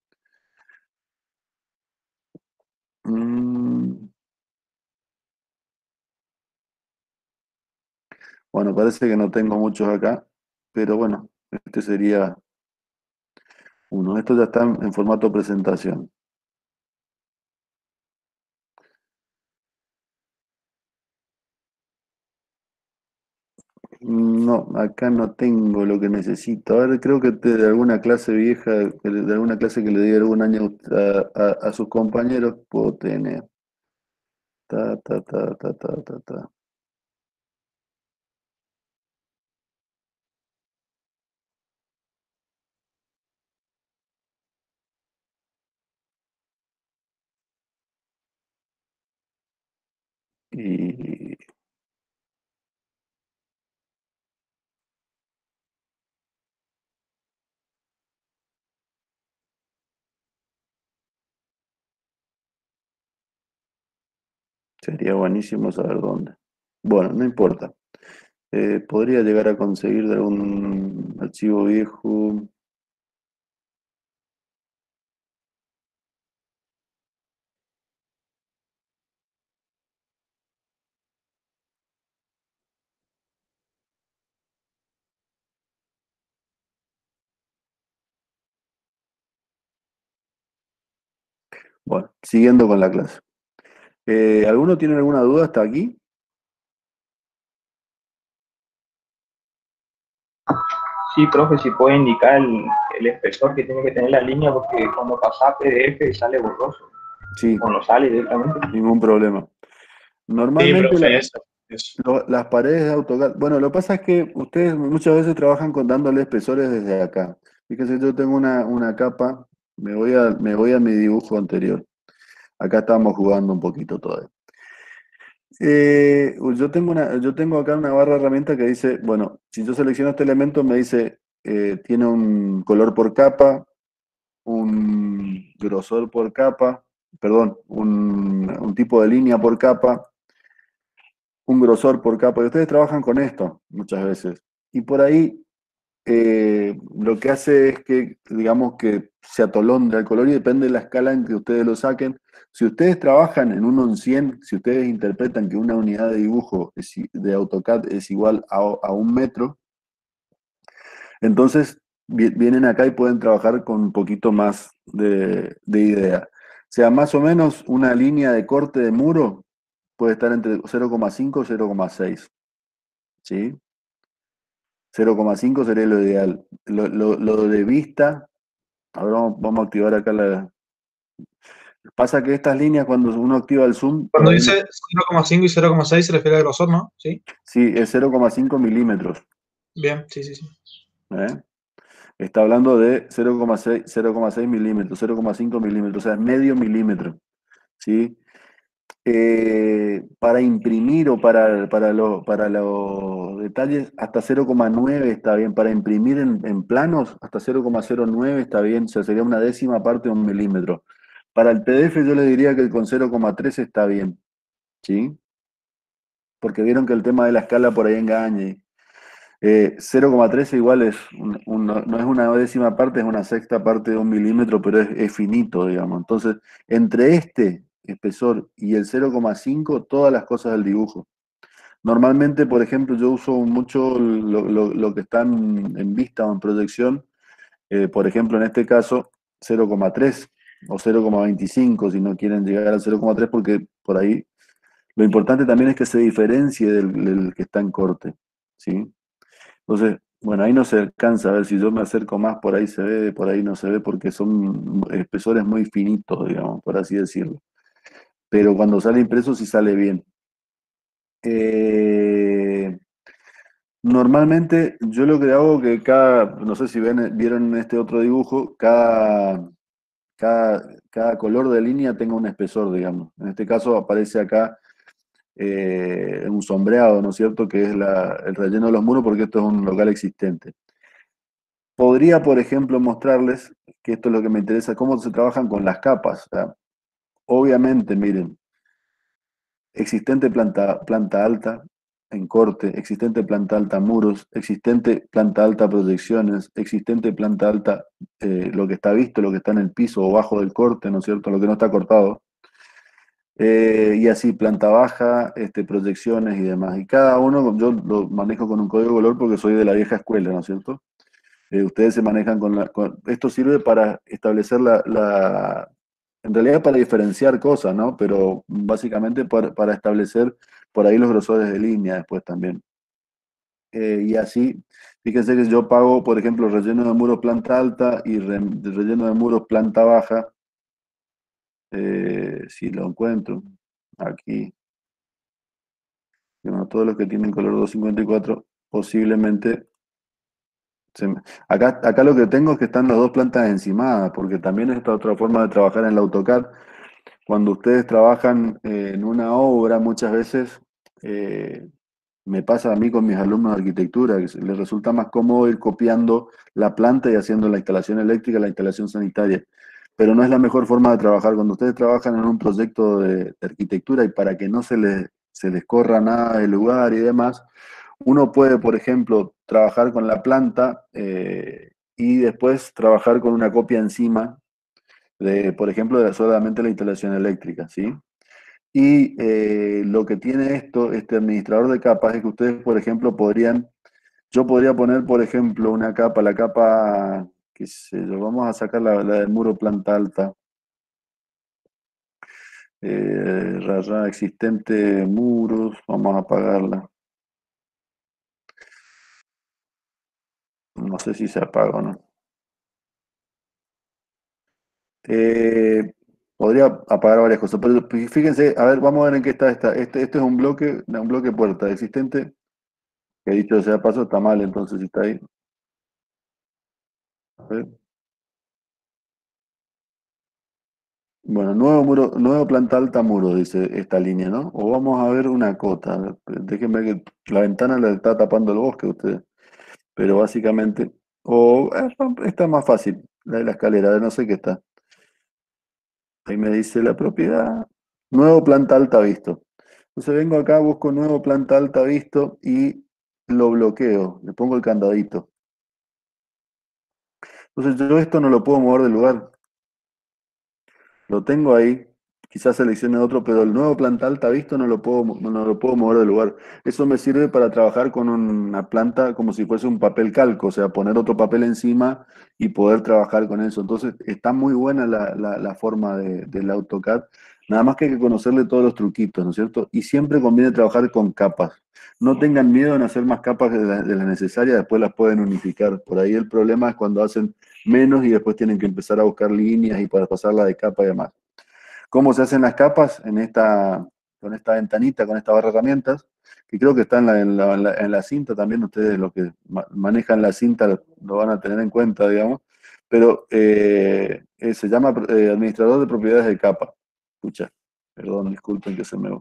Mm, bueno, parece que no tengo muchos acá, pero bueno, este sería uno. Estos ya están en formato presentación. No, acá no tengo lo que necesito. A ver, creo que te- de alguna clase vieja, que le- de alguna clase que le di algún año a, a- a sus compañeros, puedo tener. Ta, ta, ta, ta, ta, ta, ta. Y sería buenísimo saber dónde. Bueno, no importa. Eh, podría llegar a conseguir de algún archivo viejo. Bueno, siguiendo con la clase. Eh, ¿alguno tiene alguna duda hasta aquí? Sí, profe, si puede indicar el, el espesor que tiene que tener la línea, porque cuando pasa a P D F sale borroso, Sí, o no sale directamente. ningún problema. Sí, Normalmente la- profe, eso. eso. lo- las paredes de AutoCAD, bueno, lo que pasa es que ustedes muchas veces trabajan con dándole espesores desde acá. Fíjense, yo tengo una, una capa, me voy a, me voy a mi dibujo anterior. Acá estamos jugando un poquito todavía. Eh, yo tengo una, yo tengo acá una barra de herramientas que dice, bueno, si yo selecciono este elemento, me dice, eh, tiene un color por capa, un grosor por capa, perdón, un, un tipo de línea por capa, un grosor por capa. Y ustedes trabajan con esto muchas veces. Y por ahí eh, lo que hace es que, digamos, que se atolondra el color y depende de la escala en que ustedes lo saquen. Si ustedes trabajan en uno en cien, si ustedes interpretan que una unidad de dibujo es i- de AutoCAD es igual a, a un metro, entonces vi- vienen acá y pueden trabajar con un poquito más de, de idea. O sea, más o menos una línea de corte de muro puede estar entre cero coma cinco y cero coma seis, ¿sí? cero coma cinco sería lo ideal. Lo, lo- lo de vista, ahora vamos, vamos a activar acá la... Pasa que estas líneas, cuando uno activa el zoom, por Cuando ahí no- dice cero coma cinco y cero coma seis se refiere al grosor, ¿no? Sí. sí, es cero coma cinco milímetros. Bien, sí, sí, sí. ¿Eh? Está hablando de cero coma seis, cero coma seis milímetros, cero coma cinco milímetros, o sea, medio milímetro. ¿Sí? Eh, para imprimir o para, para, lo- para los detalles, hasta cero coma nueve está bien. Para imprimir en, en planos, hasta cero coma cero nueve está bien. O sea, sería una décima parte de un milímetro. Para el P D F yo le diría que con cero coma tres está bien. ¿Sí? Porque vieron que el tema de la escala por ahí engaña. Eh, cero coma tres igual es un- un- no no es una décima parte, es una sexta parte de un milímetro, pero es, es finito, digamos. Entonces, entre este espesor y el cero coma cinco, todas las cosas del dibujo. Normalmente, por ejemplo, yo uso mucho lo, lo- lo que está en, en vista o en proyección, eh, por ejemplo, en este caso, cero coma tres o cero coma veinticinco, si no quieren llegar al cero coma tres, porque por ahí lo importante también es que se diferencie del, del que está en corte, ¿sí? Entonces, bueno, ahí no se alcanza a ver, si yo me acerco más, por ahí se ve, por ahí no se ve, porque son espesores muy finitos, digamos, por así decirlo. Pero cuando sale impreso sí sale bien. Eh, Normalmente yo lo que hago que cada, no sé si ven, vieron este otro dibujo, cada, cada, cada color de línea tenga un espesor, digamos. En este caso aparece acá eh, un sombreado, ¿no es cierto? Que es la- el relleno de los muros, porque esto es un local existente. Podría, por ejemplo, mostrarles, que esto es lo que me interesa, cómo se trabajan con las capas. O sea, obviamente, miren, existente planta, planta alta en corte, existente planta alta muros, existente planta alta proyecciones, existente planta alta eh, lo que está visto, lo que está en el piso o bajo del corte, ¿no es cierto? Lo que no está cortado. Eh, y así, planta baja, este, proyecciones y demás. Y cada uno, yo lo manejo con un código de color porque soy de la vieja escuela, ¿no es cierto? Eh, ustedes se manejan con la... con- esto sirve para establecer la, la- en realidad para diferenciar cosas, ¿no? Pero básicamente para, para establecer por ahí los grosores de línea después también. Eh, y así, fíjense que yo pago, por ejemplo, relleno de muros planta alta y re- relleno de muros planta baja, eh, si lo encuentro, aquí. Bueno, todos los que tienen color doscientos cincuenta y cuatro posiblemente... se me- Acá, acá lo que tengo es que están las dos plantas encimadas, porque también esta otra forma de trabajar en el AutoCAD. Cuando ustedes trabajan eh, en una obra, muchas veces eh, me pasa a mí con mis alumnos de arquitectura, que se- les resulta más cómodo ir copiando la planta y haciendo la instalación eléctrica, la instalación sanitaria. Pero no es la mejor forma de trabajar. Cuando ustedes trabajan en un proyecto de, de arquitectura y para que no se les, se les corra nada del lugar y demás, uno puede, por ejemplo, trabajar con la planta eh, y después trabajar con una copia encima de, por ejemplo, de solamente la instalación eléctrica, ¿sí? Y eh, lo que tiene esto, este administrador de capas, es que ustedes, por ejemplo, podrían, yo podría poner, por ejemplo, una capa, la capa, qué sé yo, vamos a sacar la, la del muro planta alta. Eh, raya existente, muros, vamos a apagarla. No sé si se apaga o no. Eh, podría apagar varias cosas, pero fíjense, a ver, vamos a ver en qué está esta. Este, este es un bloque, un bloque puerta existente, que dicho sea de paso está mal, entonces si está ahí. A ver. Bueno, nuevo muro, nuevo planta alta muro, dice esta línea, ¿no? O vamos a ver una cota. Déjenme que la ventana la está tapando el bosque ustedes. Pero básicamente, o eh, está más fácil, la de la escalera, de no sé qué está. Ahí me dice la propiedad. Nuevo planta alta visto. Entonces vengo acá, busco nuevo planta alta visto y lo bloqueo. Le pongo el candadito. Entonces yo esto no lo puedo mover del lugar. Lo tengo ahí. Quizás seleccione otro, pero el nuevo planta alta visto no lo puedo, no lo puedo mover del lugar. Eso me sirve para trabajar con una planta como si fuese un papel calco, o sea, poner otro papel encima y poder trabajar con eso. Entonces, está muy buena la, la- la forma de- del AutoCAD. Nada más que hay que conocerle todos los truquitos, ¿no es cierto? Y siempre conviene trabajar con capas. No tengan miedo en hacer más capas de las de las necesarias, después las pueden unificar. Por ahí el problema es cuando hacen menos y después tienen que empezar a buscar líneas y para pasarla de capa y demás. ¿Cómo se hacen las capas? En esta, con esta ventanita, con esta barra de herramientas, que creo que está en la, en la- en la- en la cinta también, ustedes los que ma- manejan la cinta lo, lo van a tener en cuenta, digamos, pero eh, eh, se llama eh, administrador de propiedades de capa. Escucha, perdón, disculpen que se me...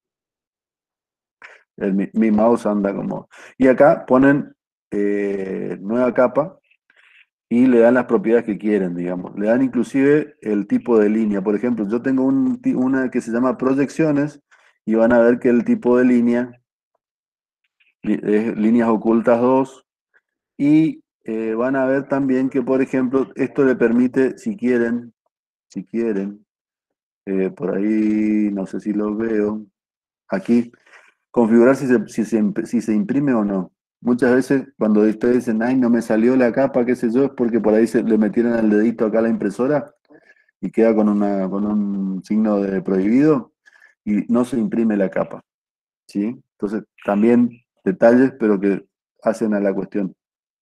el- mi, mi mouse anda como... Y acá ponen eh, nueva capa, y le dan las propiedades que quieren, digamos. Le dan inclusive el tipo de línea. Por ejemplo, yo tengo un ti- una que se llama proyecciones y van a ver que el tipo de línea li- es líneas ocultas dos y eh, van a ver también que, por ejemplo, esto le permite, si quieren, si quieren, eh, por ahí, no sé si lo veo, aquí, configurar si se, si se, imp- si se imprime o no. Muchas veces cuando ustedes dicen, ay, no me salió la capa, qué sé yo, es porque por ahí se le metieron el dedito acá a la impresora y queda con, una, con un signo de prohibido y no se imprime la capa, ¿sí? Entonces, también detalles, pero que hacen a la cuestión.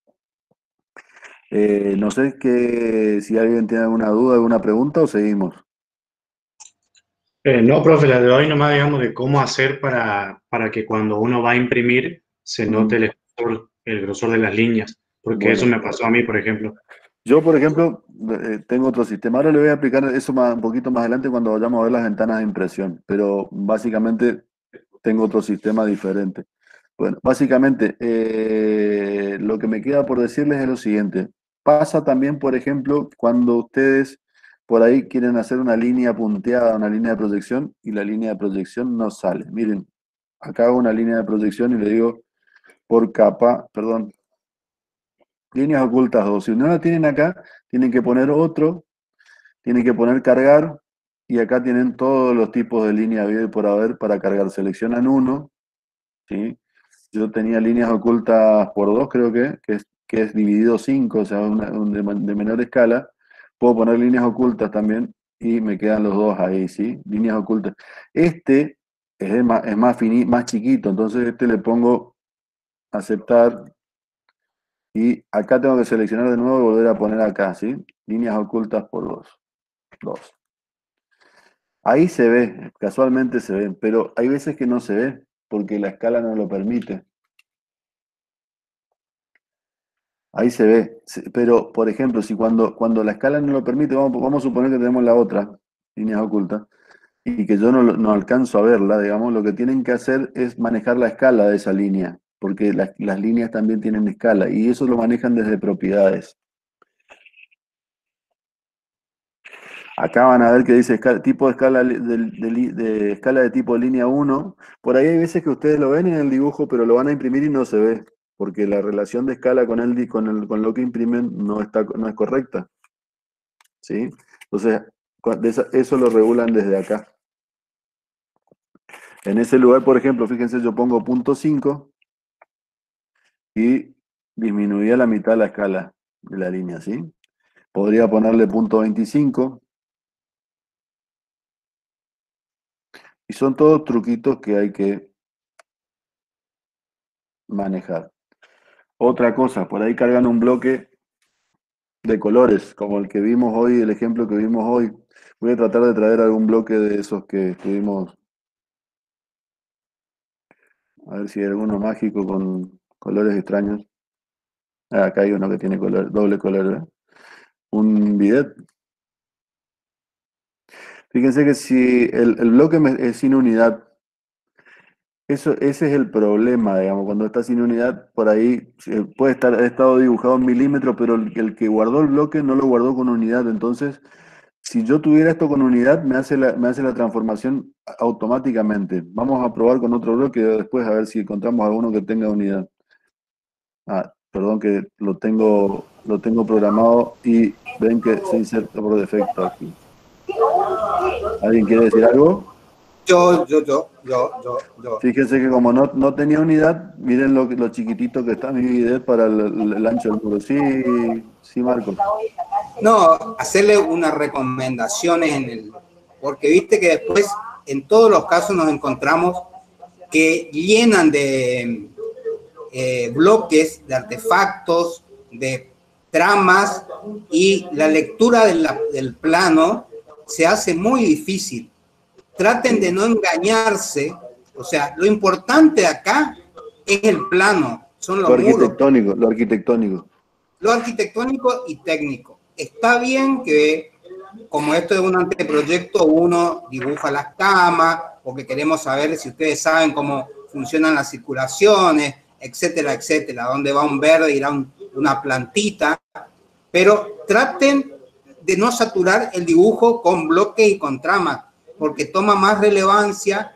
Eh, no sé que, si alguien tiene alguna duda, alguna pregunta o seguimos. Eh, no, profe, la de hoy nomás digamos de cómo hacer para, para que cuando uno va a imprimir se note Mm, el grosor, el grosor de las líneas, porque eso bueno, me pasó a mí, por ejemplo. yo, por ejemplo, eh, tengo otro sistema. Ahora le voy a explicar eso más, un poquito más adelante cuando vayamos a ver las ventanas de impresión, pero básicamente tengo otro sistema diferente. Bueno, básicamente, eh, lo que me queda por decirles es lo siguiente. Pasa también, por ejemplo, cuando ustedes por ahí quieren hacer una línea punteada, una línea de proyección, y la línea de proyección no sale. Miren, acá hago una línea de proyección y le digo por capa, perdón, líneas ocultas dos. Si no la tienen acá, tienen que poner otro, tienen que poner cargar, y acá tienen todos los tipos de línea habido y por haber para cargar. Seleccionan uno, ¿sí? Yo tenía líneas ocultas por dos, creo que, que es, que es dividido cinco, o sea, una- un de, de menor escala. Puedo poner líneas ocultas también y me quedan los dos ahí, ¿sí? Líneas ocultas. Este es, de más, es más, fini- más chiquito, entonces este le pongo aceptar y acá tengo que seleccionar de nuevo y volver a poner acá, ¿sí? Líneas ocultas por dos. Dos. Ahí se ve, casualmente se ve, pero hay veces que no se ve porque la escala no lo permite. Ahí se ve, se- pero por ejemplo, si cuando, cuando la escala no lo permite, vamos, vamos a suponer que tenemos la otra, líneas ocultas, y que yo no, lo- no alcanzo a verla, digamos, lo que tienen que hacer es manejar la escala de esa línea, porque las, las líneas también tienen escala, y eso lo manejan desde propiedades. Acá van a ver que dice escala- tipo de escala li- de, de li- de escala de tipo línea uno. Por ahí hay veces que ustedes lo ven en el dibujo, pero lo van a imprimir y no se ve, porque la relación de escala con, el, di- con, el, con lo que imprimen no, está, no es correcta. ¿Sí? Entonces, cu- de esa- eso lo regulan desde acá. En ese lugar, por ejemplo, fíjense, yo pongo punto cinco y disminuía la mitad la escala de la línea, ¿sí? Podría ponerle punto veinticinco Y son todos truquitos que hay que manejar. Otra cosa, por ahí cargan un bloque de colores, como el que vimos hoy, el ejemplo que vimos hoy. Voy a tratar de traer algún bloque de esos que estuvimos, a ver si hay alguno mágico con colores extraños. Ah, acá hay uno que tiene color, doble color, ¿eh? Un bidet. Fíjense que si el, el bloque me- es sin unidad, eso, ese es el problema, digamos, cuando está sin unidad, por ahí eh, puede estar, ha estado dibujado en milímetros, pero el, el que guardó el bloque no lo guardó con unidad. Entonces, si yo tuviera esto con unidad, me hace la, me hace la transformación automáticamente. Vamos a probar con otro bloque después a ver si encontramos alguno que tenga unidad. Ah, perdón que lo tengo, lo tengo programado y ven que se inserta por defecto aquí. ¿Alguien quiere decir algo? Yo, yo, yo, yo, yo, yo. Fíjense que como no, no tenía unidad, miren lo, lo chiquitito que está mi bidet para el, el- el ancho del muro. Sí, sí, Marco. No, hacerle unas recomendaciones en el... Porque viste que después, en todos los casos, nos encontramos que llenan de eh, bloques, de artefactos, de tramas, y la lectura de la, del plano se hace muy difícil. Traten de no engañarse, o sea, lo importante acá es el plano, son Lo los muros, arquitectónico, lo arquitectónico. lo arquitectónico y técnico. Está bien que, como esto es un anteproyecto, uno dibuja las camas, porque queremos saber si ustedes saben cómo funcionan las circulaciones, etcétera, etcétera, dónde va un verde, irá un, una plantita, pero traten de no saturar el dibujo con bloques y con tramas, porque toma más relevancia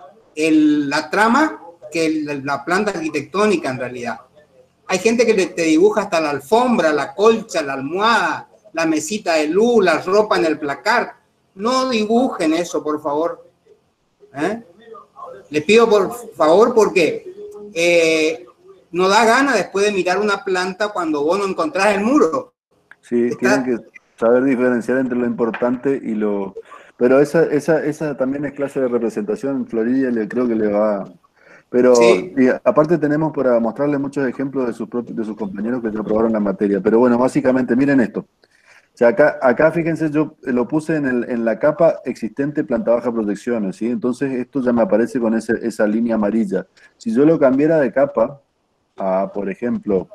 el, la trama que el, la planta arquitectónica en realidad. Hay gente que te dibuja hasta la alfombra, la colcha, la almohada, la mesita de luz, la ropa en el placar. No dibujen eso, por favor. ¿Eh? Les pido por favor porque eh, no da gana después de mirar una planta cuando vos no encontrás el muro. Sí, tienen Está, que saber diferenciar entre lo importante y lo... Pero esa, esa, esa también es clase de representación, Florida le creo que le va... Pero sí, y aparte tenemos para mostrarles muchos ejemplos de sus propios, de sus compañeros que ya probaron la materia. Pero bueno, básicamente, miren esto. O sea, acá, acá fíjense, yo lo puse en, el, en la capa existente planta baja protecciones, ¿sí? Entonces esto ya me aparece con ese, esa línea amarilla. Si yo lo cambiara de capa a, por ejemplo,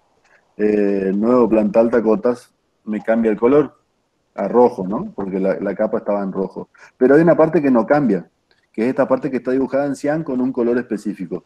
eh, nuevo planta alta cotas, me cambia el color a rojo, ¿no? Porque la, la capa estaba en rojo. Pero hay una parte que no cambia, que es esta parte que está dibujada en cian con un color específico.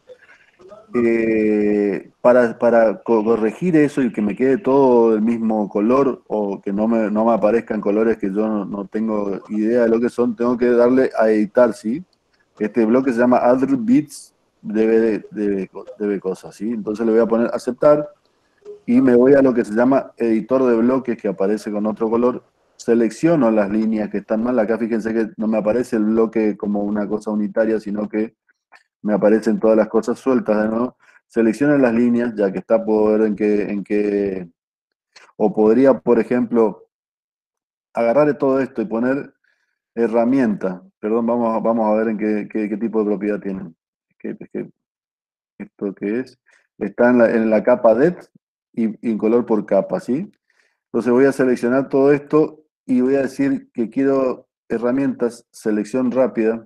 Eh, para, para co- corregir eso y que me quede todo del mismo color o que no me, no me aparezcan colores que yo no, no tengo idea de lo que son, tengo que darle a editar, ¿sí? Este bloque se llama Other Bits, debe, debe, debe cosas, ¿sí? Entonces le voy a poner aceptar y me voy a lo que se llama editor de bloques que aparece con otro color. Selecciono las líneas que están mal. Acá fíjense que no me aparece el bloque como una cosa unitaria, sino que me aparecen todas las cosas sueltas de nuevo. Selecciono las líneas, ya que está, puedo ver en qué, en qué, o podría, por ejemplo, agarrar de todo esto y poner herramienta. Perdón, vamos, a- vamos a ver en qué, qué, qué tipo de propiedad tienen. Es que, es que esto que es, está en la, en la capa det y, y en color por capa, ¿sí? Entonces voy a seleccionar todo esto y voy a decir que quiero herramientas, selección rápida,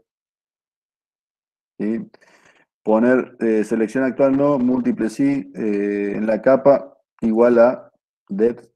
¿sí? Poner eh, selección actual no, múltiple sí, eh, en la capa igual a depth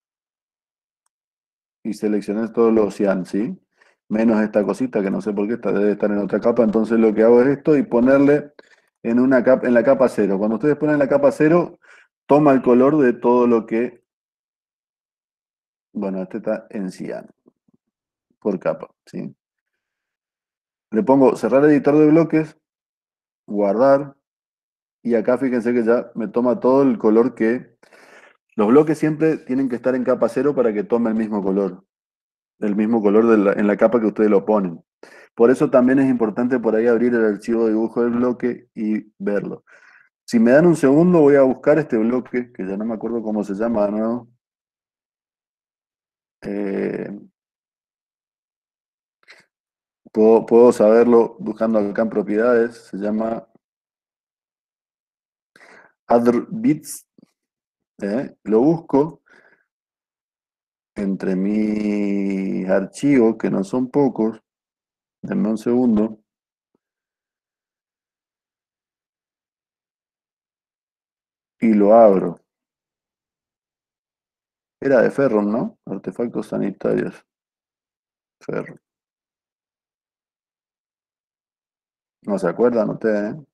y seleccionar todos los cian, ¿sí? Menos esta cosita que no sé por qué está, debe estar en otra capa, entonces lo que hago es esto y ponerle en una capa, en la capa cero. Cuando ustedes ponen la capa cero, toma el color de todo lo que, bueno, este está en cian, por capa, ¿sí? Le pongo cerrar editor de bloques, guardar, y acá fíjense que ya me toma todo el color que... Los bloques siempre tienen que estar en capa cero para que tome el mismo color, el mismo color de la- en la capa que ustedes lo ponen. Por eso también es importante por ahí abrir el archivo de dibujo del bloque y verlo. Si me dan un segundo voy a buscar este bloque, que ya no me acuerdo cómo se llama de nuevo. Eh, Puedo, puedo saberlo buscando acá en propiedades, se llama Other Bits, ¿eh? Lo busco entre mis archivos, que no son pocos, denme un segundo, y lo abro. Era de Ferro, ¿no? Artefactos sanitarios. Ferro. ¿No se acuerdan ustedes, eh?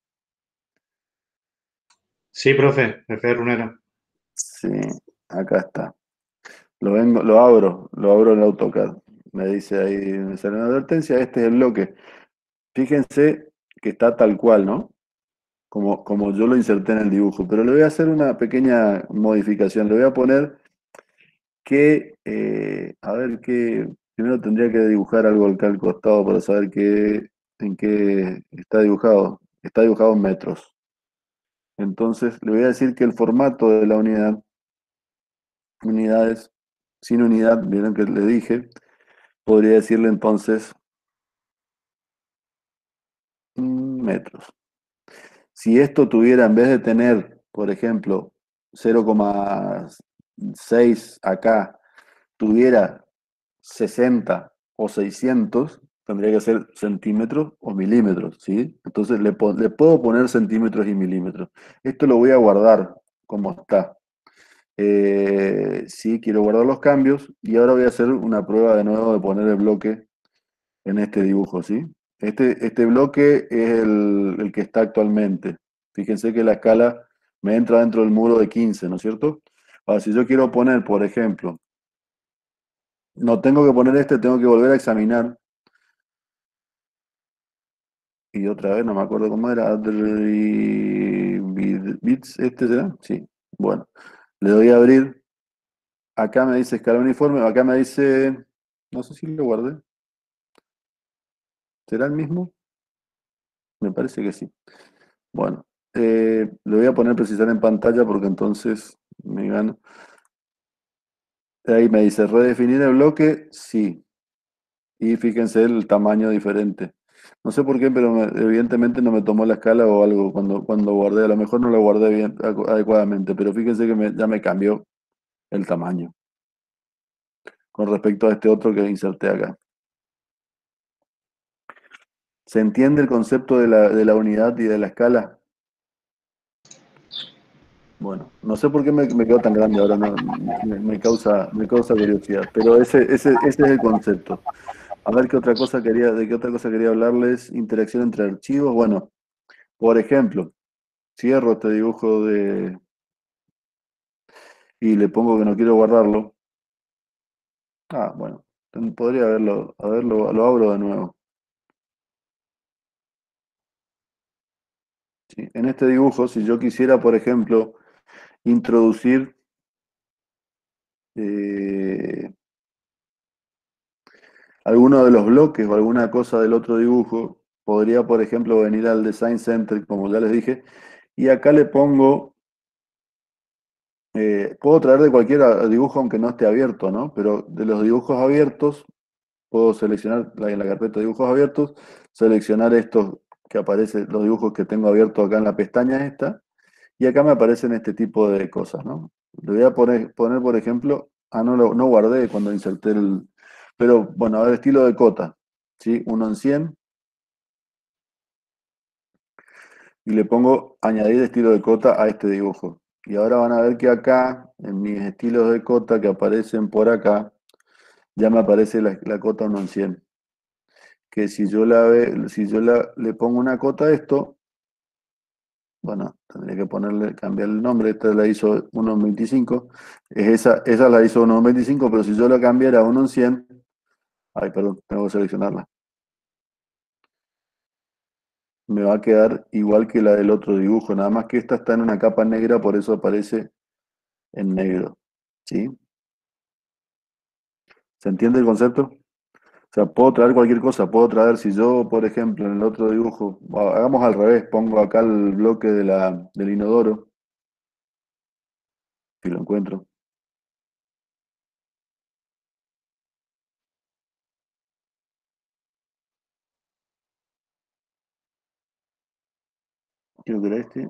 Sí, profe, F Runera. Sí, acá está. Lo vengo, lo abro, lo abro en AutoCAD. Me dice ahí, me sale una advertencia, este es el bloque. Fíjense que está tal cual, ¿no? Como, como yo lo inserté en el dibujo, pero le voy a hacer una pequeña modificación. Le voy a poner que, eh, a ver qué, primero tendría que dibujar algo acá al costado para saber qué, en qué está dibujado. Está dibujado en metros. Entonces le voy a decir que el formato de la unidad, unidades sin unidad, vieron que le dije, podría decirle entonces mm, metros. Si esto tuviera, en vez de tener, por ejemplo, cero coma seis acá, tuviera sesenta o seiscientos, tendría que ser centímetros o milímetros, ¿sí? Entonces le, po- le puedo poner centímetros y milímetros. Esto lo voy a guardar como está. Eh, sí, quiero guardar los cambios y ahora voy a hacer una prueba de nuevo de poner el bloque en este dibujo, ¿sí? Este, este bloque es el, el que está actualmente. Fíjense que la escala me entra dentro del muro de quince, ¿no es cierto? Ahora, si yo quiero poner, por ejemplo, no tengo que poner este, tengo que volver a examinar. Y otra vez, no me acuerdo cómo era. Adri- Bits, ¿este será? Sí. Bueno, le doy a abrir. Acá me dice escala uniforme, acá me dice, no sé si lo guardé. ¿Será el mismo? Me parece que sí. Bueno, eh, le voy a poner precisar en pantalla porque entonces me gano. Ahí me dice redefinir el bloque, sí. Y fíjense el tamaño diferente. No sé por qué, pero me- evidentemente no me tomó la escala o algo cuando, cuando guardé. A lo mejor no lo guardé bien acu- adecuadamente, pero fíjense que me- ya me cambió el tamaño con respecto a este otro que inserté acá. ¿Se entiende el concepto de la, de la unidad y de la escala? Bueno, no sé por qué me, me quedó tan grande ahora, no, me, me causa, me causa curiosidad, pero ese, ese, ese es el concepto. A ver qué otra cosa quería, de qué otra cosa quería hablarles. Interacción entre archivos. Bueno, por ejemplo, cierro este dibujo de y le pongo que no quiero guardarlo. Ah, bueno, ten- podría haberlo, haberlo, lo abro de nuevo. ¿Sí? En este dibujo, si yo quisiera, por ejemplo, introducir eh, alguno de los bloques o alguna cosa del otro dibujo, podría, por ejemplo, venir al Design Center, como ya les dije, y acá le pongo, eh, puedo traer de cualquier a- dibujo aunque no esté abierto, ¿no? Pero de los dibujos abiertos, puedo seleccionar la, en la carpeta de dibujos abiertos, seleccionar estos que aparecen, los dibujos que tengo abiertos acá en la pestaña esta, y acá me aparecen este tipo de cosas, ¿no? Le voy a poner, poner por ejemplo, ah, no, lo, no guardé cuando inserté el, pero bueno, a ver, estilo de cota, ¿sí? Uno en cien, y le pongo añadir estilo de cota a este dibujo. Y ahora van a ver que acá, en mis estilos de cota que aparecen por acá, ya me aparece la, la cota uno en cien. Que si yo, la ve, si yo la, le pongo una cota a esto, bueno, tendría que ponerle, cambiar el nombre, esta la hizo uno en veinticinco, es esa, esa la hizo uno en veinticinco, pero si yo la cambiara a uno en cien, ay, perdón, tengo que seleccionarla, me va a quedar igual que la del otro dibujo, nada más que esta está en una capa negra, por eso aparece en negro, ¿sí? ¿Se entiende el concepto? O sea, puedo traer cualquier cosa, puedo traer, si yo, por ejemplo, en el otro dibujo, hagamos al revés, pongo acá el bloque de la, del inodoro, si lo encuentro. Creo que era este.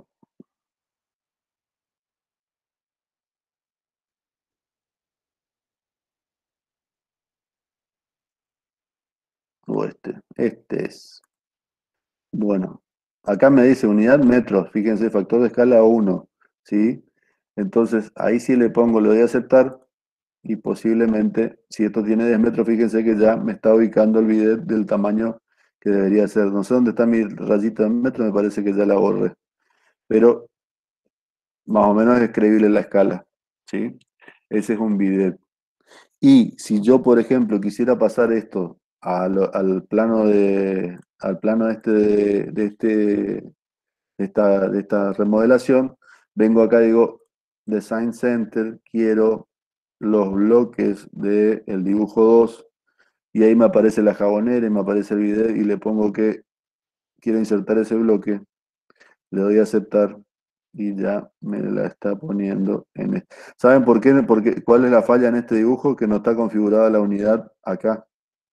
O este. Este es. Bueno, acá me dice unidad metros, fíjense, factor de escala uno, ¿sí? Entonces, ahí sí le pongo lo de aceptar y posiblemente, si esto tiene diez metros, fíjense que ya me está ubicando el bidet del tamaño que debería ser. No sé dónde está mi rayita de metro, me parece que ya la borré, pero más o menos es creíble la escala, ¿sí? Ese es un bidet. Y si yo, por ejemplo, quisiera pasar esto a lo- al plano de, al plano este de, de este, de esta, de esta remodelación, vengo acá y digo Design Center, quiero los bloques del dibujo dos y ahí me aparece la jabonera y me aparece el video y le pongo que quiero insertar ese bloque, le doy a aceptar y ya me la está poniendo en este. ¿Saben por qué? por qué? ¿Cuál es la falla en este dibujo? Que no está configurada la unidad acá.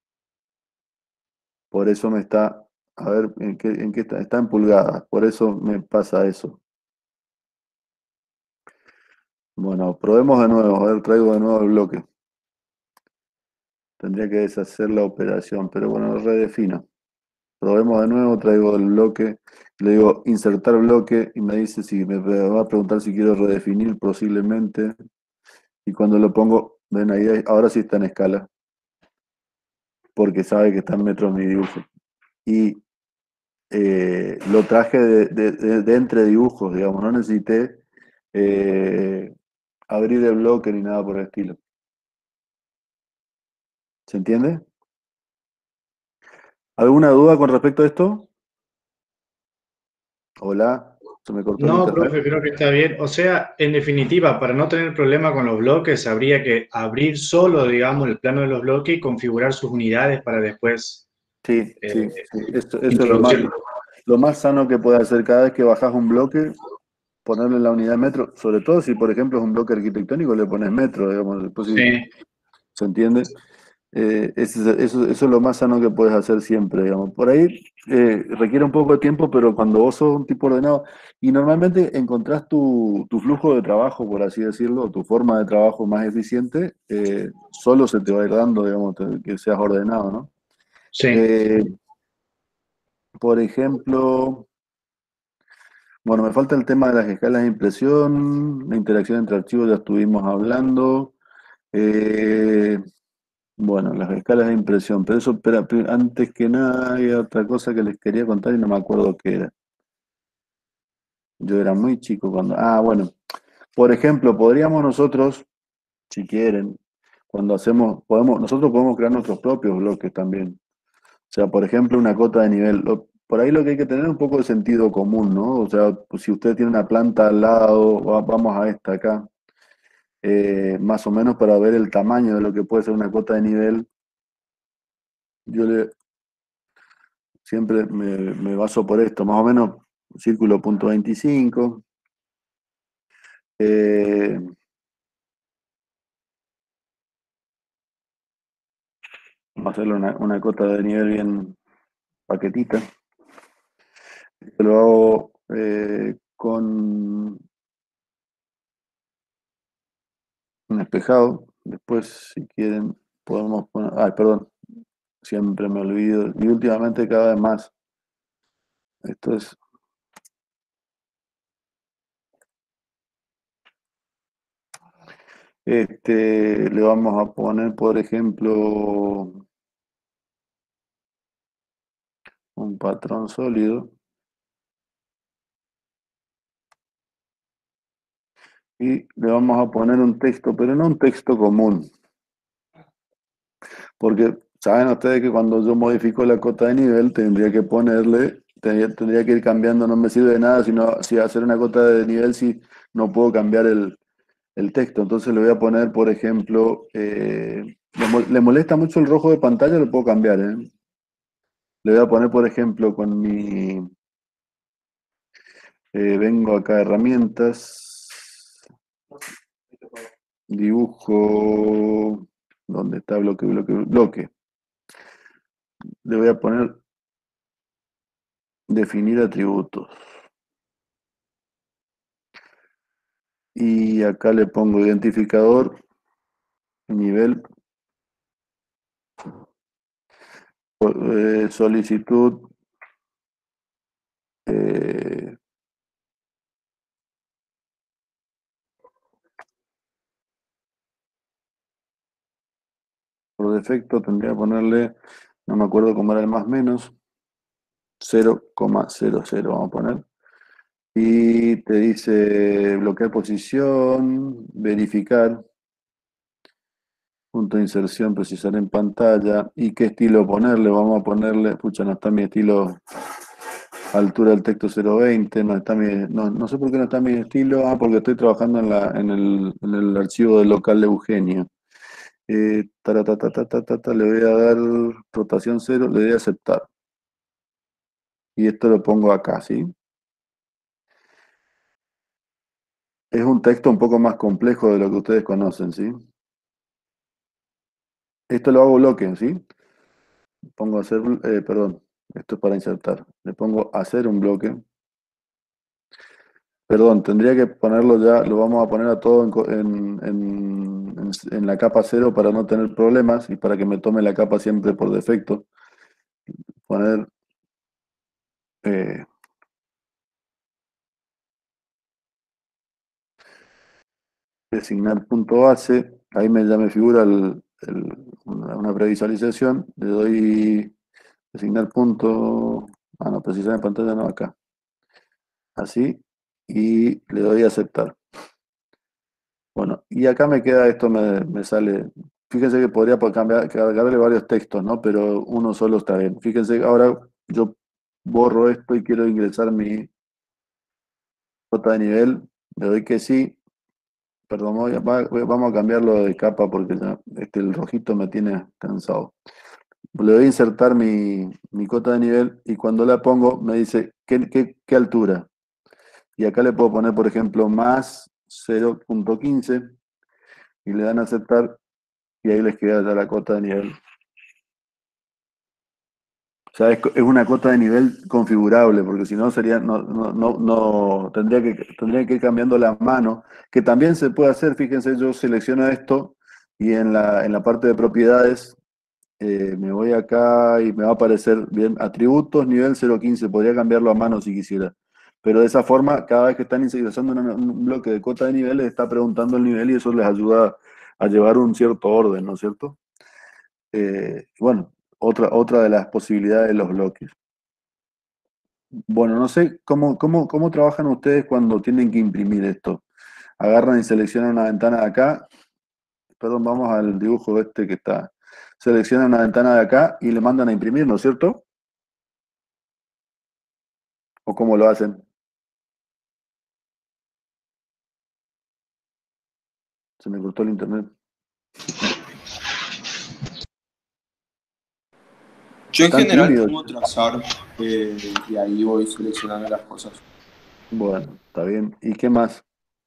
Por eso me está, a ver, ¿en qué, en qué está? Está en pulgadas, por eso me pasa eso. Bueno, probemos de nuevo, a ver, traigo de nuevo el bloque. Tendría que deshacer la operación, pero bueno, lo redefino. Probemos de nuevo, traigo el bloque, le digo insertar bloque y me dice si me va a preguntar si quiero redefinir posiblemente. Y cuando lo pongo, ven ahí, ahora sí está en escala, porque sabe que está en metros mi dibujo. Y eh, lo traje de, de, de, de entre dibujos, digamos, no necesité eh, abrir el bloque ni nada por el estilo. ¿Se entiende? ¿Alguna duda con respecto a esto? Hola, se me cortó el No, internet. profe, creo que está bien. O sea, en definitiva, para no tener problema con los bloques, habría que abrir solo, digamos, el plano de los bloques y configurar sus unidades para después Sí, eh, sí, sí. Esto, eso es lo más, introducirlo. lo más sano que puedes hacer cada vez que bajas un bloque, ponerle la unidad metro, sobre todo si por ejemplo es un bloque arquitectónico, le pones metro, digamos, después si Sí, se entiende. Eh, eso, eso, eso es lo más sano que puedes hacer siempre, digamos. Por ahí eh, requiere un poco de tiempo, pero cuando vos sos un tipo ordenado, y normalmente encontrás tu, tu flujo de trabajo, por así decirlo, tu forma de trabajo más eficiente, eh, solo se te va a ir dando, digamos, te- que seas ordenado, ¿no? sí. Eh, por ejemplo, bueno, me falta el tema de las escalas de impresión, la interacción entre archivos ya estuvimos hablando. Eh, Bueno, las escalas de impresión, pero eso, espera, pri- antes que nada hay otra cosa que les quería contar y no me acuerdo qué era. Yo era muy chico cuando... Ah, bueno, por ejemplo, podríamos nosotros, si quieren, cuando hacemos, podemos, nosotros podemos crear nuestros propios bloques también. O sea, por ejemplo, una cota de nivel. Lo- por ahí lo que hay que tener es un poco de sentido común, ¿no? O sea, pues si usted tiene una planta al lado, va- vamos a esta acá, eh, más o menos para ver el tamaño de lo que puede ser una cota de nivel, yo le, siempre me, me baso por esto, más o menos círculo punto veinticinco. Eh, Vamos a hacerle una, una cota de nivel bien paquetita. Lo hago eh, con un espejado. Después, si quieren, podemos poner... Ay, perdón, siempre me olvido. Y últimamente cada vez más. Esto es... Este, le vamos a poner, por ejemplo, un patrón sólido. Y le vamos a poner un texto, pero no un texto común. Porque saben ustedes que cuando yo modifico la cota de nivel tendría que ponerle, tendría, tendría que ir cambiando, no me sirve de nada sino si hacer una cota de nivel si no puedo cambiar el, el texto. Entonces le voy a poner, por ejemplo, eh, le, mo- le molesta mucho el rojo de pantalla, lo puedo cambiar, ¿eh? Le voy a poner, por ejemplo, con mi, eh, vengo acá a herramientas, dibujo, ¿dónde está bloque, bloque, bloque? Le voy a poner definir atributos. Y acá le pongo identificador, nivel, eh, solicitud, eh, por defecto tendría que ponerle, no me acuerdo cómo era el más menos, cero coma cero cero vamos a poner. Y te dice bloquear posición, verificar, punto de inserción, precisar en pantalla. ¿Y qué estilo ponerle? Vamos a ponerle, pucha, no está mi estilo, altura del texto cero veinte, no está mi, no, no sé por qué no está mi estilo, ah, porque estoy trabajando en, la, en, el, en el archivo del local de Eugenio. Eh, taratatatata, le voy a dar rotación cero, le voy a aceptar. Y esto lo pongo acá, ¿sí? Es un texto un poco más complejo de lo que ustedes conocen, ¿sí? Esto lo hago bloque, ¿sí? Pongo hacer, eh, perdón, esto es para insertar. Le pongo hacer un bloque. Perdón, tendría que ponerlo ya, lo vamos a poner a todo en, co- en, en- en- en la capa cero para no tener problemas y para que me tome la capa siempre por defecto. Poner eh, designar punto base, ahí me, ya me figura el- el- una, una previsualización, le doy designar punto, ah no, precisar en pantalla no, acá, así, y le doy a aceptar. Bueno, y acá me queda esto, me, me sale, fíjense que podría por cambiar, cargarle varios textos, ¿no? Pero uno solo está bien. Fíjense que ahora yo borro esto y quiero ingresar mi nota de nivel, le doy que sí, perdón, voy a- va- voy- vamos a cambiarlo de capa porque ya este, el rojito me tiene cansado. Le doy a insertar mi, mi cota de nivel y cuando la pongo me dice ¿qué, qué, qué altura? Y acá le puedo poner, por ejemplo, más cero punto quince y le dan a aceptar y ahí les queda ya la cota de nivel. O sea, es, es una cota de nivel configurable, porque si no sería, no, no, no, no- tendría que, tendría que ir cambiando la mano, que también se puede hacer, fíjense, yo selecciono esto y en la, en la parte de propiedades eh, me voy acá y me va a aparecer bien atributos, nivel cero punto quince, podría cambiarlo a mano si quisiera. Pero de esa forma, cada vez que están ingresando una- un bloque de cota de nivel, les está preguntando el nivel y eso les ayuda a llevar un cierto orden, ¿no es cierto? Eh, bueno, otra, otra de las posibilidades de los bloques. Bueno, no sé cómo, cómo, cómo trabajan ustedes cuando tienen que imprimir esto. Agarran y seleccionan una ventana de acá. Perdón, vamos al dibujo este que está. Seleccionan una ventana de acá y le mandan a imprimir, ¿no es cierto? ¿O cómo lo hacen? Se me cortó el internet. Yo en ¿Están general tímidos? pongo trazar eh, y ahí voy seleccionando las cosas. Bueno, está bien. ¿Y qué más?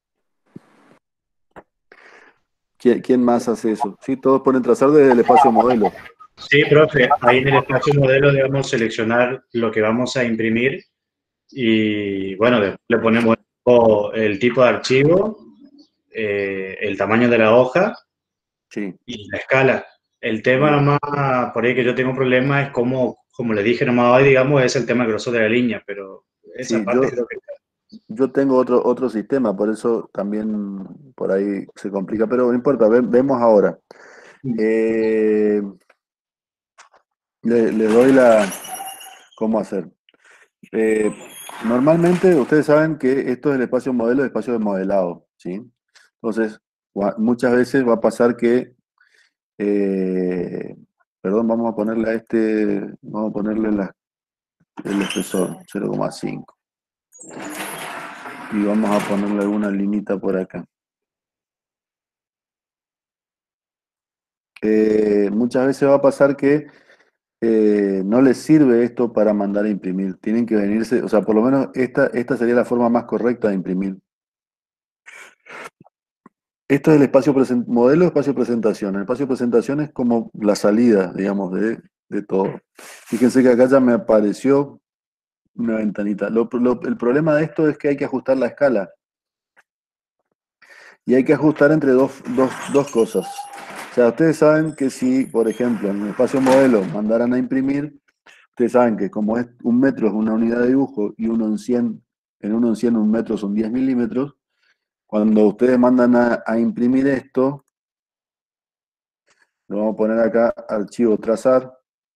¿Quién, quién más hace eso? Sí, todos ponen trazar desde el espacio modelo. Sí, profe, ahí en el espacio modelo debemos seleccionar lo que vamos a imprimir y bueno, después le ponemos el tipo de archivo, eh, el tamaño de la hoja Sí. y la escala. El tema Bien. más por ahí que yo tengo un problema es como, como le dije nomás hoy, digamos, es el tema del grosor de la línea, pero esa Sí, parte yo, creo que... yo tengo otro, otro sistema, por eso también por ahí se complica, pero no importa, ve- vemos ahora. Eh, le, le doy la... ¿Cómo hacer? Eh, normalmente ustedes saben que esto es el espacio modelo, el espacio de modelado, ¿sí? Entonces, gua- muchas veces va a pasar que, eh, perdón, vamos a ponerle a este, vamos a ponerle la- el espesor, cero coma cinco. Y vamos a ponerle alguna limita por acá. Eh, muchas veces va a pasar que eh, no les sirve esto para mandar a imprimir. Tienen que venirse, o sea, por lo menos esta, esta sería la forma más correcta de imprimir. Esto es el espacio presen- modelo, espacio presentación. El espacio presentación es como la salida, digamos, de, de todo. Fíjense que acá ya me apareció una ventanita. Lo- lo- el problema de esto es que hay que ajustar la escala. Y hay que ajustar entre dos, dos, dos cosas. O sea, ustedes saben que si, por ejemplo, en el espacio modelo mandaran a imprimir, ustedes saben que como es un metro es una unidad de dibujo y uno en cien, en uno en cien un metro son diez milímetros, cuando ustedes mandan a, a imprimir esto, lo vamos a poner acá, archivo trazar.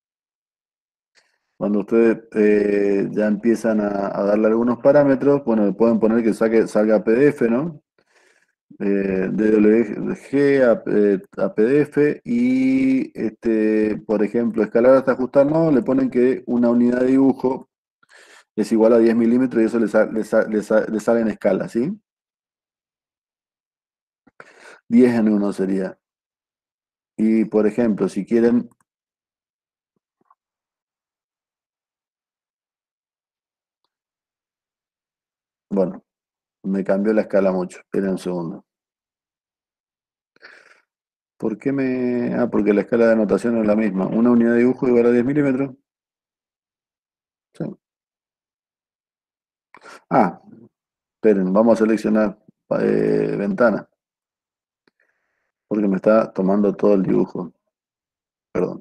Cuando ustedes eh, ya empiezan a, a darle algunos parámetros, bueno, pueden poner que saque, salga P D F, ¿no? Eh, D W G a, eh, a P D F y, este, por ejemplo, escalar hasta ajustar, no, le ponen que una unidad de dibujo es igual a diez milímetros y eso le, sa- le sa- le sa- le sale en escala, ¿sí? diez en uno sería. Y, por ejemplo, si quieren, bueno, me cambió la escala mucho, esperen un segundo. ¿Por qué me...? Ah, porque la escala de anotación es la misma. Una unidad de dibujo igual a diez milímetros. Sí. Ah, esperen, vamos a seleccionar eh, ventana, porque me está tomando todo el dibujo. Perdón.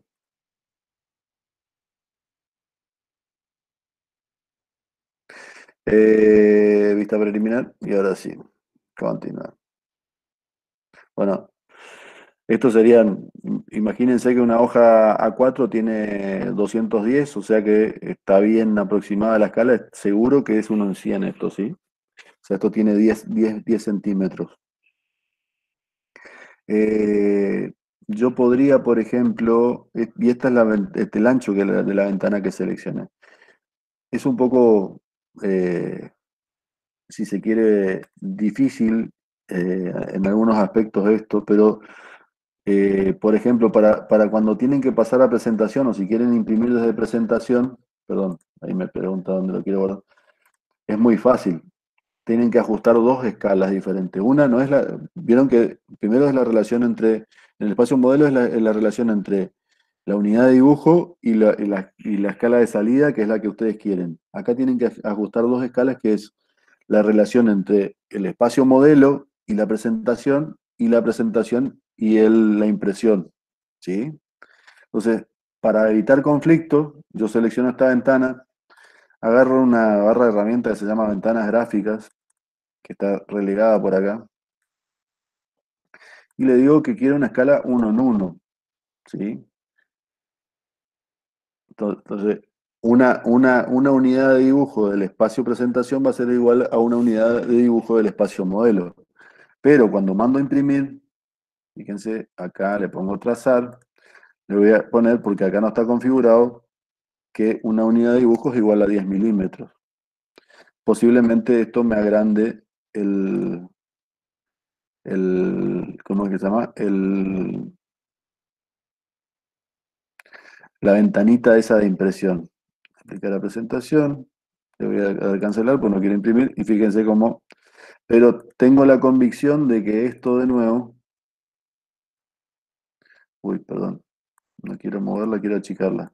Eh, vista preliminar y ahora sí, continuar. Bueno, estos serían, imagínense que una hoja A cuatro tiene doscientos diez, o sea que está bien aproximada la escala, seguro que es uno en cien esto, ¿sí? O sea, esto tiene diez, diez, diez centímetros. Eh, yo podría, por ejemplo, eh, y esta es la, ven- este, el ancho que la- de la ventana que seleccioné. Es un poco, eh, si se quiere, difícil eh, en algunos aspectos esto, pero eh, por ejemplo, para, para cuando tienen que pasar a presentación o si quieren imprimir desde presentación, perdón, ahí me pregunta dónde lo quiero guardar, es muy fácil. Tienen que ajustar dos escalas diferentes. Una no es la, vieron que primero es la relación entre, en el espacio modelo es la, es la relación entre la unidad de dibujo y la, y la- y la escala de salida, que es la que ustedes quieren. Acá tienen que ajustar dos escalas, que es la relación entre el espacio modelo y la presentación, y la presentación y el- la impresión. ¿Sí? Entonces, para evitar conflicto, yo selecciono esta ventana, agarro una barra de herramientas que se llama ventanas gráficas, que está relegada por acá, y le digo que quiero una escala uno en uno, ¿sí? Entonces, una, una, una unidad de dibujo del espacio presentación va a ser igual a una unidad de dibujo del espacio modelo. Pero cuando mando a imprimir, fíjense, acá le pongo trazar, le voy a poner, porque acá no está configurado, que una unidad de dibujo es igual a diez milímetros. Posiblemente esto me agrande el, el, ¿cómo es que se llama? El, la ventanita esa de impresión. Aplicar la presentación, le voy a dar a cancelar porque no quiero imprimir, y fíjense cómo, pero tengo la convicción de que esto de nuevo, uy, perdón, no quiero moverla, quiero achicarla.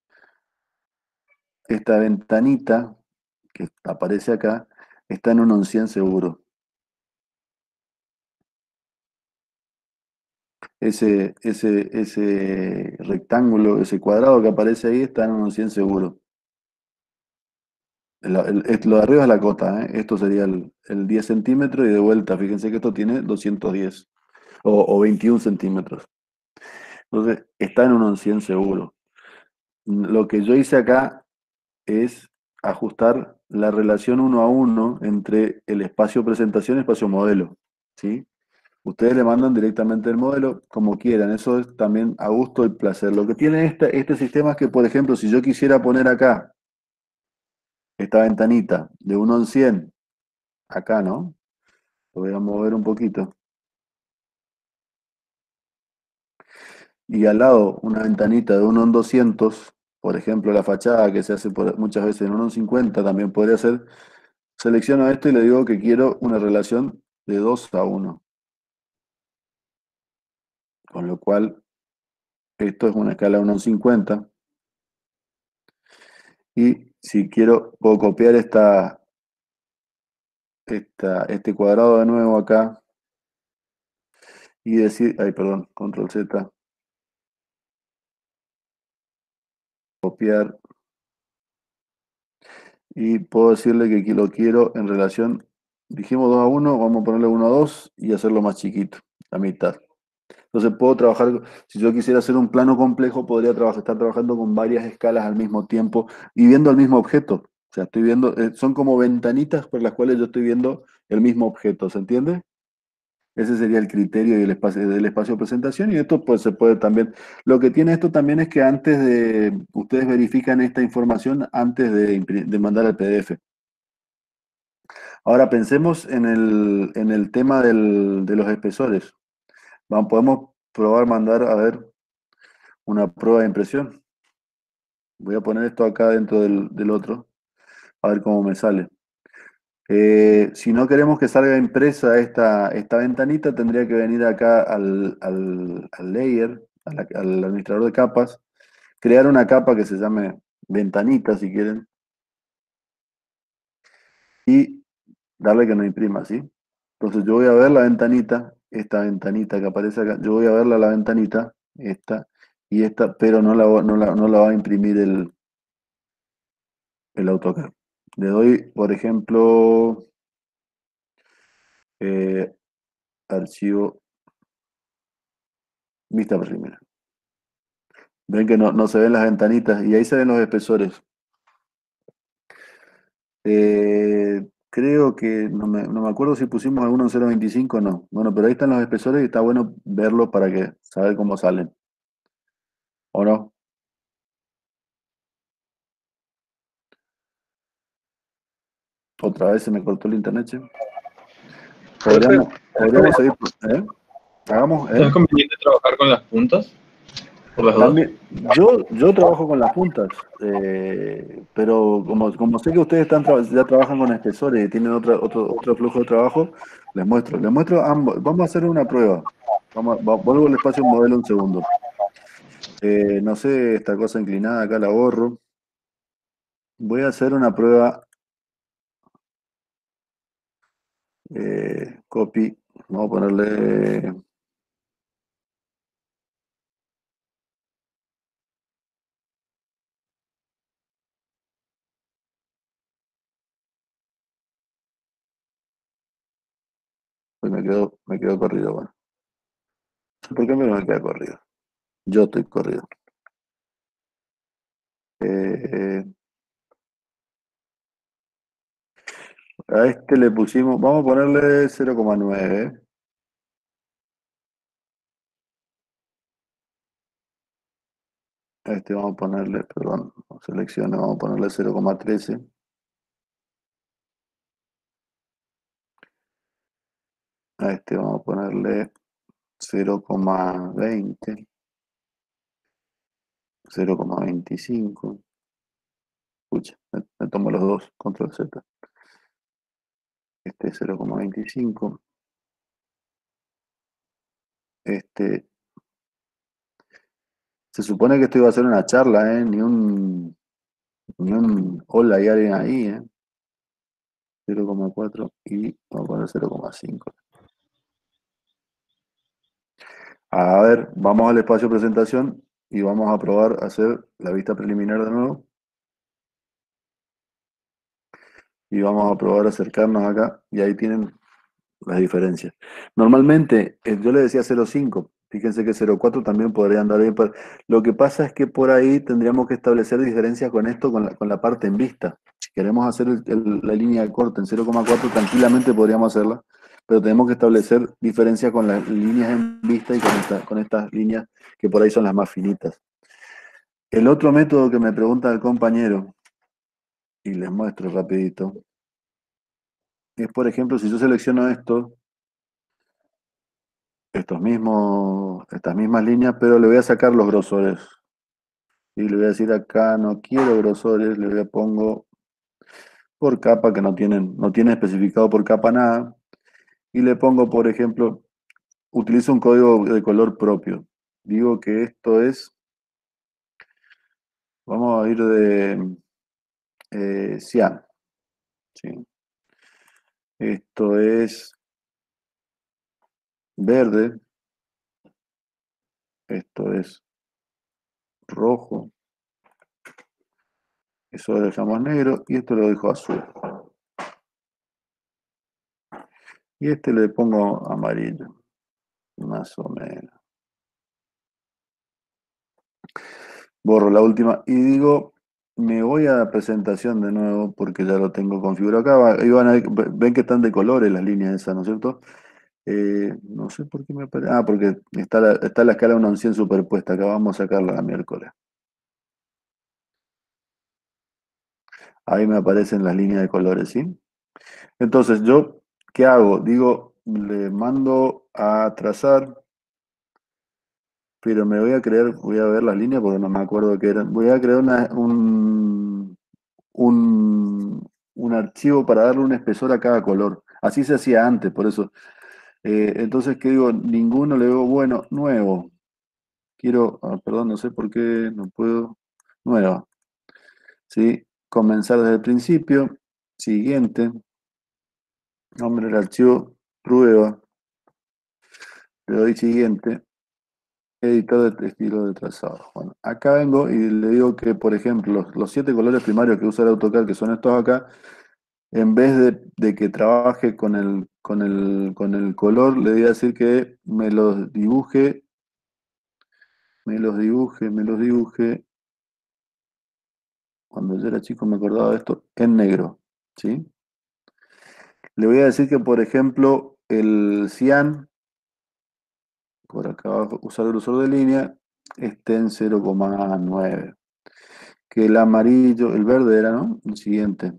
Esta ventanita que aparece acá está en un oncien seguro. Ese, ese, ese rectángulo, ese cuadrado que aparece ahí está en un oncien seguro. El- el- es- lo de arriba es la cota, ¿eh? Esto sería el, el diez centímetros y de vuelta, fíjense que esto tiene doscientos diez o, o veintiún centímetros. Entonces, está en un oncien seguro. Lo que yo hice acá es ajustar la relación uno a uno entre el espacio presentación y espacio modelo, ¿sí? Ustedes le mandan directamente el modelo como quieran, eso es también a gusto y placer. Lo que tiene este, este sistema es que, por ejemplo, si yo quisiera poner acá esta ventanita de uno en cien, acá, ¿no? Lo voy a mover un poquito. Y al lado una ventanita de uno en doscientos, por ejemplo, la fachada que se hace por- muchas veces en uno en cincuenta, también podría ser. Selecciono esto y le digo que quiero una relación de dos a uno. Con lo cual, esto es una escala uno en cincuenta. Y si quiero, puedo copiar esta, esta, este cuadrado de nuevo acá y decir, ay, perdón, control Z, copiar, y puedo decirle que aquí lo quiero en relación, dijimos dos a uno, vamos a ponerle uno a dos y hacerlo más chiquito, la mitad. Entonces puedo trabajar, si yo quisiera hacer un plano complejo, podría trabajar, estar trabajando con varias escalas al mismo tiempo y viendo el mismo objeto. O sea, estoy viendo, eh, son como ventanitas por las cuales yo estoy viendo el mismo objeto, ¿se entiende? Ese sería el criterio del espacio, del espacio de presentación y esto pues se puede también, lo que tiene esto también es que antes de, ustedes verifican esta información antes de, impri- de mandar al P D F. Ahora pensemos en el, en el tema del- de los espesores. Vamos, podemos probar mandar, a ver, una prueba de impresión. Voy a poner esto acá dentro del, del otro, a ver cómo me sale. Eh, si no queremos que salga impresa esta, esta ventanita, tendría que venir acá al, al, al layer, a la- al administrador de capas, crear una capa que se llame ventanita, si quieren, y darle que no imprima, ¿sí? Entonces yo voy a ver la ventanita, esta ventanita que aparece acá, yo voy a verla la ventanita, esta y esta, pero no la, va- no la, no la va a imprimir el, el AutoCAD. Le doy, por ejemplo, eh, archivo, vista preliminar. Ven que no, no se ven las ventanitas y ahí se ven los espesores. Eh, creo que, no me, no me acuerdo si pusimos alguno en cero punto veinticinco o no. Bueno, pero ahí están los espesores y está bueno verlos para que saber cómo salen. ¿O no? Otra vez se me cortó el internet, che. Profe, Podríamos, podríamos seguir, ¿eh? Hagamos, ¿no ¿eh? es conveniente trabajar con las puntas? ¿Por las dos? También, yo, yo trabajo con las puntas, eh, pero como, como sé que ustedes están tra- ya trabajan con espesores y tienen otra, otro, otro flujo de trabajo, les muestro, les muestro ambos. Vamos a hacer una prueba. Vamos, a- va- vuelvo al espacio modelo un segundo. Eh, no sé, esta cosa inclinada acá la borro. Voy a hacer una prueba, eh, copy, vamos a ponerle, pues me quedo, me quedo corrido, bueno. ¿Por qué me queda corrido? Yo estoy corrido. Eh, a este le pusimos, vamos a ponerle cero coma nueve. A este vamos a ponerle, perdón, seleccione, vamos a ponerle cero coma trece. A este vamos a ponerle cero coma veinte, cero coma veinticinco. Escucha, me, me tomo los dos, control Z. Este es cero coma veinticinco. Este, se supone que esto iba a ser una charla, ¿eh? Ni un, ni un hola, hay alguien ahí, ¿eh? cero coma cuatro y vamos a poner cero coma cinco. A ver, vamos al espacio de presentación y vamos a probar a hacer la vista preliminar de nuevo. Y vamos a probar a acercarnos acá y ahí tienen las diferencias. Normalmente, eh, yo le decía cero coma cinco, fíjense que cero coma cuatro también podría andar bien. Para... Lo que pasa es que por ahí tendríamos que establecer diferencias con esto, con la, con la parte en vista. Si queremos hacer el- el- la línea de corte en cero coma cuatro, tranquilamente podríamos hacerla, pero tenemos que establecer diferencias con las líneas en vista y con, esta- con estas líneas que por ahí son las más finitas. El otro método que me pregunta el compañero, y les muestro rapidito, es por ejemplo, si yo selecciono esto, estos mismos, estas mismas líneas, pero le voy a sacar los grosores. Y le voy a decir acá, no quiero grosores, le voy a pongo por capa, que no tienen, no tiene especificado por capa nada. Y le pongo, por ejemplo, utilizo un código de color propio. Digo que esto es, vamos a ir de eh, cian. ¿Sí? Esto es verde. esto es rojo, eso lo dejamos negro y esto lo dejo azul. Y este le pongo amarillo, más o menos. Borro la última y digo, me voy a la presentación de nuevo porque ya lo tengo configurado acá. Ahí van a ver, ven que están de colores las líneas esas, ¿no es cierto? Eh, no sé por qué me aparece. Ah, porque está la, está la escala uno en cien superpuesta. Acá vamos a sacarla la miércoles. Ahí me aparecen las líneas de colores, ¿sí? Entonces, yo, ¿qué hago? Digo, le mando a trazar, pero me voy a crear, voy a ver las líneas porque no me acuerdo qué eran. Voy a crear una, un, un, un archivo para darle un espesor a cada color. Así se hacía antes, por eso. Eh, entonces, ¿qué digo? Ninguno le digo, bueno, nuevo. Quiero, ah, perdón, no sé por qué no puedo. Nueva. ¿Sí? Comenzar desde el principio. Siguiente. Nombre del archivo, prueba. Le doy siguiente. Editor de estilo de trazado. Bueno, acá vengo y le digo que, por ejemplo, los, los siete colores primarios que usa el AutoCAD, que son estos acá, en vez de, de que trabaje con el, con, el, con el color, le voy a decir que me los dibuje, me los dibuje, me los dibuje. Cuando yo era chico me acordaba de esto, en negro, ¿sí? Le voy a decir que, por ejemplo, el cian, por acá abajo, usar grosor de línea, esté en cero coma nueve. Que el amarillo, el verde era, ¿no? El siguiente.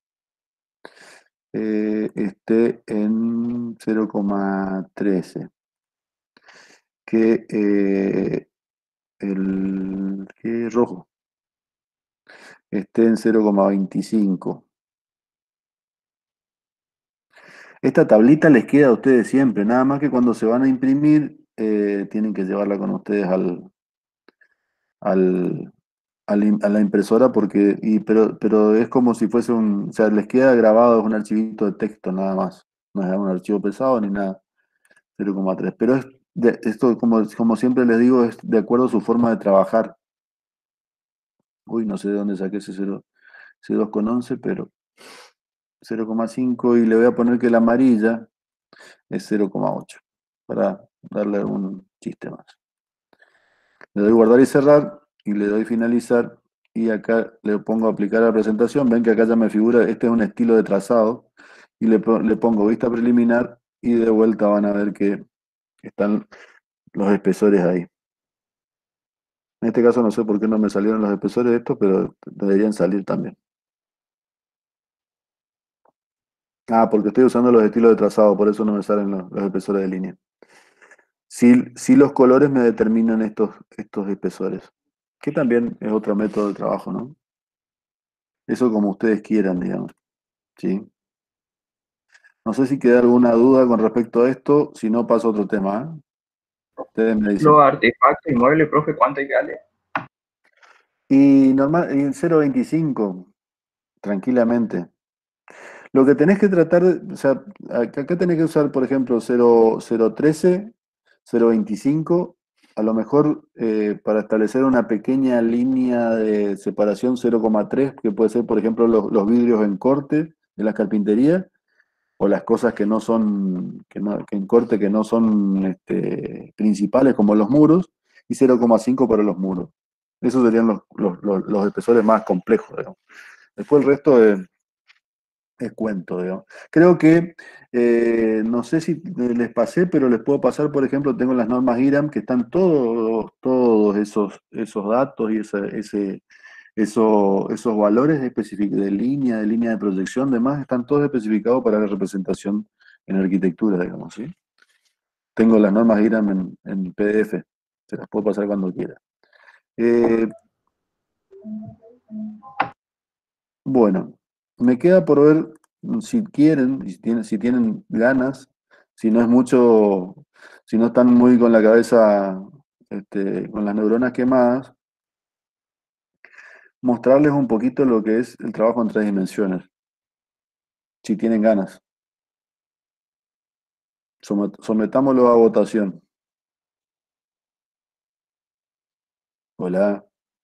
Eh, esté en cero coma trece. Que eh, el que rojo esté en cero coma veinticinco. Esta tablita les queda a ustedes siempre, nada más que cuando se van a imprimir, eh, tienen que llevarla con ustedes al, al, al im- a la impresora, porque, y, pero, pero es como si fuese un, o sea, les queda grabado, es un archivito de texto nada más, no es un archivo pesado ni nada, cero coma tres. Pero es de- esto, como, como siempre les digo, es de acuerdo a su forma de trabajar. Uy, no sé de dónde saqué ese cero, ese dos coma once, pero cero coma cinco, y le voy a poner que la amarilla es cero coma ocho, para darle un chiste más. Le doy guardar y cerrar, y le doy finalizar, y acá le pongo aplicar a la presentación. Ven que acá ya me figura, este es un estilo de trazado, y le, po- le pongo vista preliminar, y de vuelta van a ver que están los espesores ahí. En este caso no sé por qué no me salieron los espesores de estos, pero deberían salir también. Ah, porque estoy usando los estilos de trazado, por eso no me salen los, los espesores de línea. Sí, sí, los colores me determinan estos, estos espesores, que también es otro método de trabajo, ¿no? Eso como ustedes quieran, digamos, ¿sí? No sé si queda alguna duda con respecto a esto, si no paso a otro tema, ¿eh? Ustedes me dicen. Los artefactos inmuebles, profe, ¿cuánto hay que darle? Y normal, en cero coma veinticinco, tranquilamente. Lo que tenés que tratar, de, o sea, acá, acá tenés que usar, por ejemplo, cero coma trece, cero coma veinticinco, a lo mejor eh, para establecer una pequeña línea de separación cero coma tres, que puede ser, por ejemplo, los, los vidrios en corte de la carpintería, o las cosas que no son, que, no, que en corte que no son este, principales, como los muros, y cero coma cinco para los muros. Esos serían los, los, los, los espesores más complejos, digamos. Después el resto es, es cuento, digamos. Creo que, eh, no sé si les pasé, pero les puedo pasar, por ejemplo, tengo las normas IRAM, que están todos, todos esos, esos datos y ese, ese, eso, esos valores específicos de línea, de línea de proyección, demás, están todos especificados para la representación en arquitectura, digamos, ¿sí? Tengo las normas IRAM en, en P D F, se las puedo pasar cuando quiera. Eh, bueno, me queda por ver si quieren, y si tienen, si tienen ganas, si no es mucho, si no están muy con la cabeza, este, con las neuronas quemadas, mostrarles un poquito lo que es el trabajo en tres dimensiones, si tienen ganas. Somet- Sometámoslo a votación. Hola.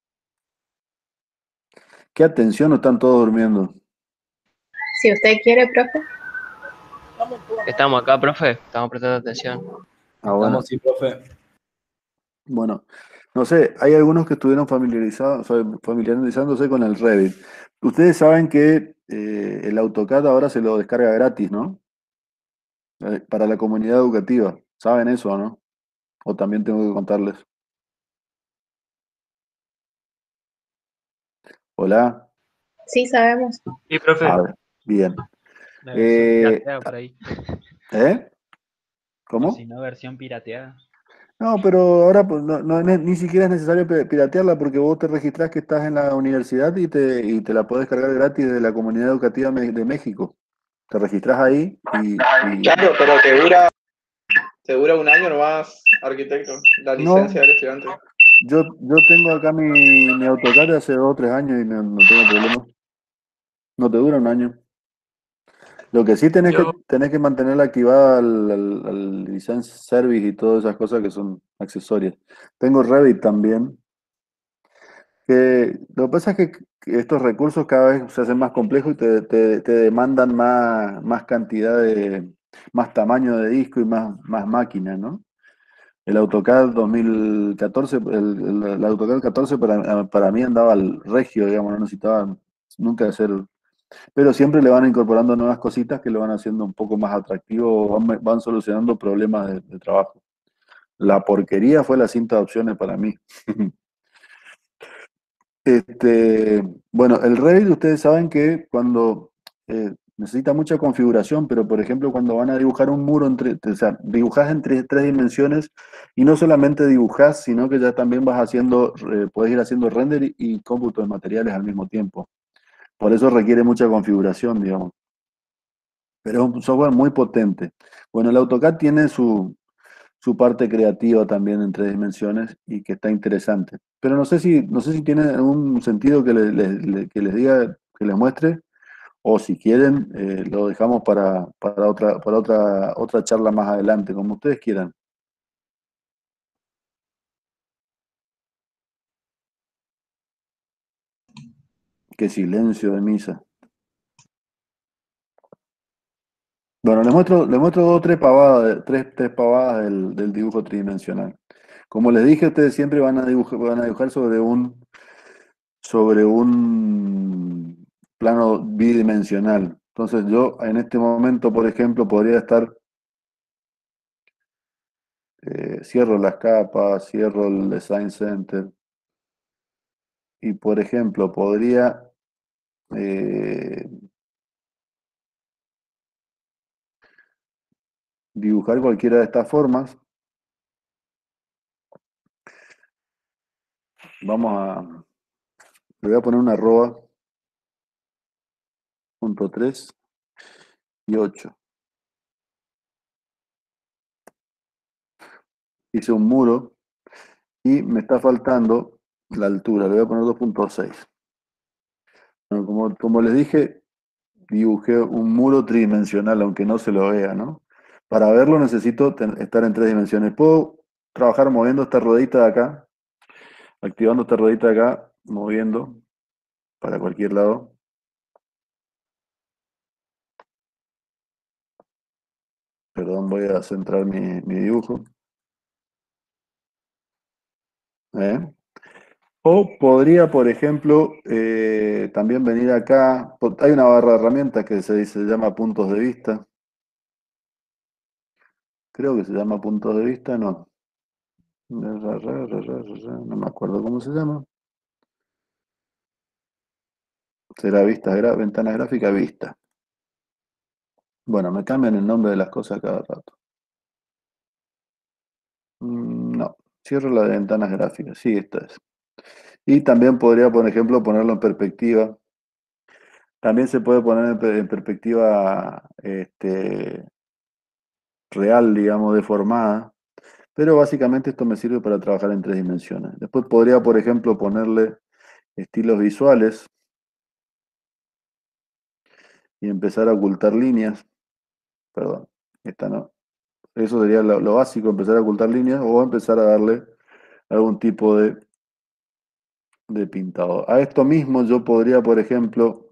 ¿Qué atención o están todos durmiendo? Si usted quiere, profe. Estamos acá, profe, estamos prestando atención. Ah, bueno. Estamos, sí, profe. Bueno, no sé, hay algunos que estuvieron familiarizados, familiarizándose con el Revit. Ustedes saben que eh, el AutoCAD ahora se lo descarga gratis, ¿no? Eh, para la comunidad educativa. ¿Saben eso o no? O también tengo que contarles. Hola. Sí, sabemos. Sí, profe. A ver, bien. La versión Eh, pirateada por ahí. ¿eh? O ¿Cómo? si no, versión pirateada. No, pero ahora pues, no, no es- ni siquiera es necesario pi- piratearla porque vos te registrás que estás en la universidad y te, y te la podés cargar gratis de la comunidad educativa me- de México. Te registrás ahí y, y- Claro, pero te dura, te dura un año nomás, arquitecto, la licencia no, del estudiante. yo, yo tengo acá mi, mi AutoCAD de hace dos o tres años y no, no tengo problema. No te dura un año. Lo que sí tenés que, Yo, tenés que mantenerla activada al, al, al license service y todas esas cosas que son accesorias. Tengo Revit también. Que lo que pasa es que estos recursos cada vez se hacen más complejos y te, te- te demandan más, más cantidad de, más tamaño de disco y más, más máquina, ¿no? El AutoCAD dos mil catorce, el, el- el AutoCAD catorce para, para mí andaba al regio, digamos, no necesitaba nunca hacer, pero siempre le van incorporando nuevas cositas que lo van haciendo un poco más atractivo, van, van solucionando problemas de, de trabajo. La porquería fue la cinta de opciones para mí. Este, bueno, el Revit ustedes saben que cuando eh, necesita mucha configuración, pero por ejemplo cuando van a dibujar un muro, en tre- o sea, dibujás en tres, tres dimensiones y no solamente dibujás, sino que ya también vas haciendo, eh, puedes ir haciendo render y, y cómputo de materiales al mismo tiempo. Por eso requiere mucha configuración, digamos. Pero es un software muy potente. Bueno, el AutoCAD tiene su, su parte creativa también en tres dimensiones y que está interesante. Pero no sé si, no sé si tiene algún sentido que, le- le- le- que les diga, que les muestre, o si quieren, eh, lo dejamos para, para otra, para otra, otra charla más adelante, como ustedes quieran. Qué silencio de misa. Bueno, les muestro, les muestro dos o tres pavadas, de- tres, tres pavadas del, del dibujo tridimensional. Como les dije, ustedes siempre van a dibujar, van a dibujar sobre un, sobre un plano bidimensional. Entonces yo en este momento, por ejemplo, podría estar, eh, cierro las capas, cierro el Design Center y, por ejemplo, podría eh, dibujar cualquiera de estas formas. Vamos a, le voy a poner una arroba, punto tres y ocho. Hice un muro y me está faltando la altura, le voy a poner dos punto seis. Bueno, como, como les dije, dibujé un muro tridimensional, aunque no se lo vea, ¿no? Para verlo necesito ten- estar en tres dimensiones. Puedo trabajar moviendo esta ruedita de acá, activando esta ruedita de acá, moviendo para cualquier lado. Perdón, voy a centrar mi, mi dibujo. ¿Eh? O podría, por ejemplo, eh, también venir acá. po- Hay una barra de herramientas que se, dice- se llama puntos de vista. Creo que se llama puntos de vista, no. No me acuerdo cómo se llama. Será vista, gra- ventana gráfica, vista. Bueno, me cambian el nombre de las cosas cada rato. Mm, No, cierro la de ventanas gráficas, sí, esta es. Y también podría, por ejemplo, ponerlo en perspectiva. También se puede poner en, per- en perspectiva este, real, digamos, deformada. Pero básicamente esto me sirve para trabajar en tres dimensiones. Después podría, por ejemplo, ponerle estilos visuales y empezar a ocultar líneas. Perdón, esta no. Eso sería lo, lo básico, empezar a ocultar líneas o empezar a darle algún tipo de de pintado. A esto mismo yo podría, por ejemplo,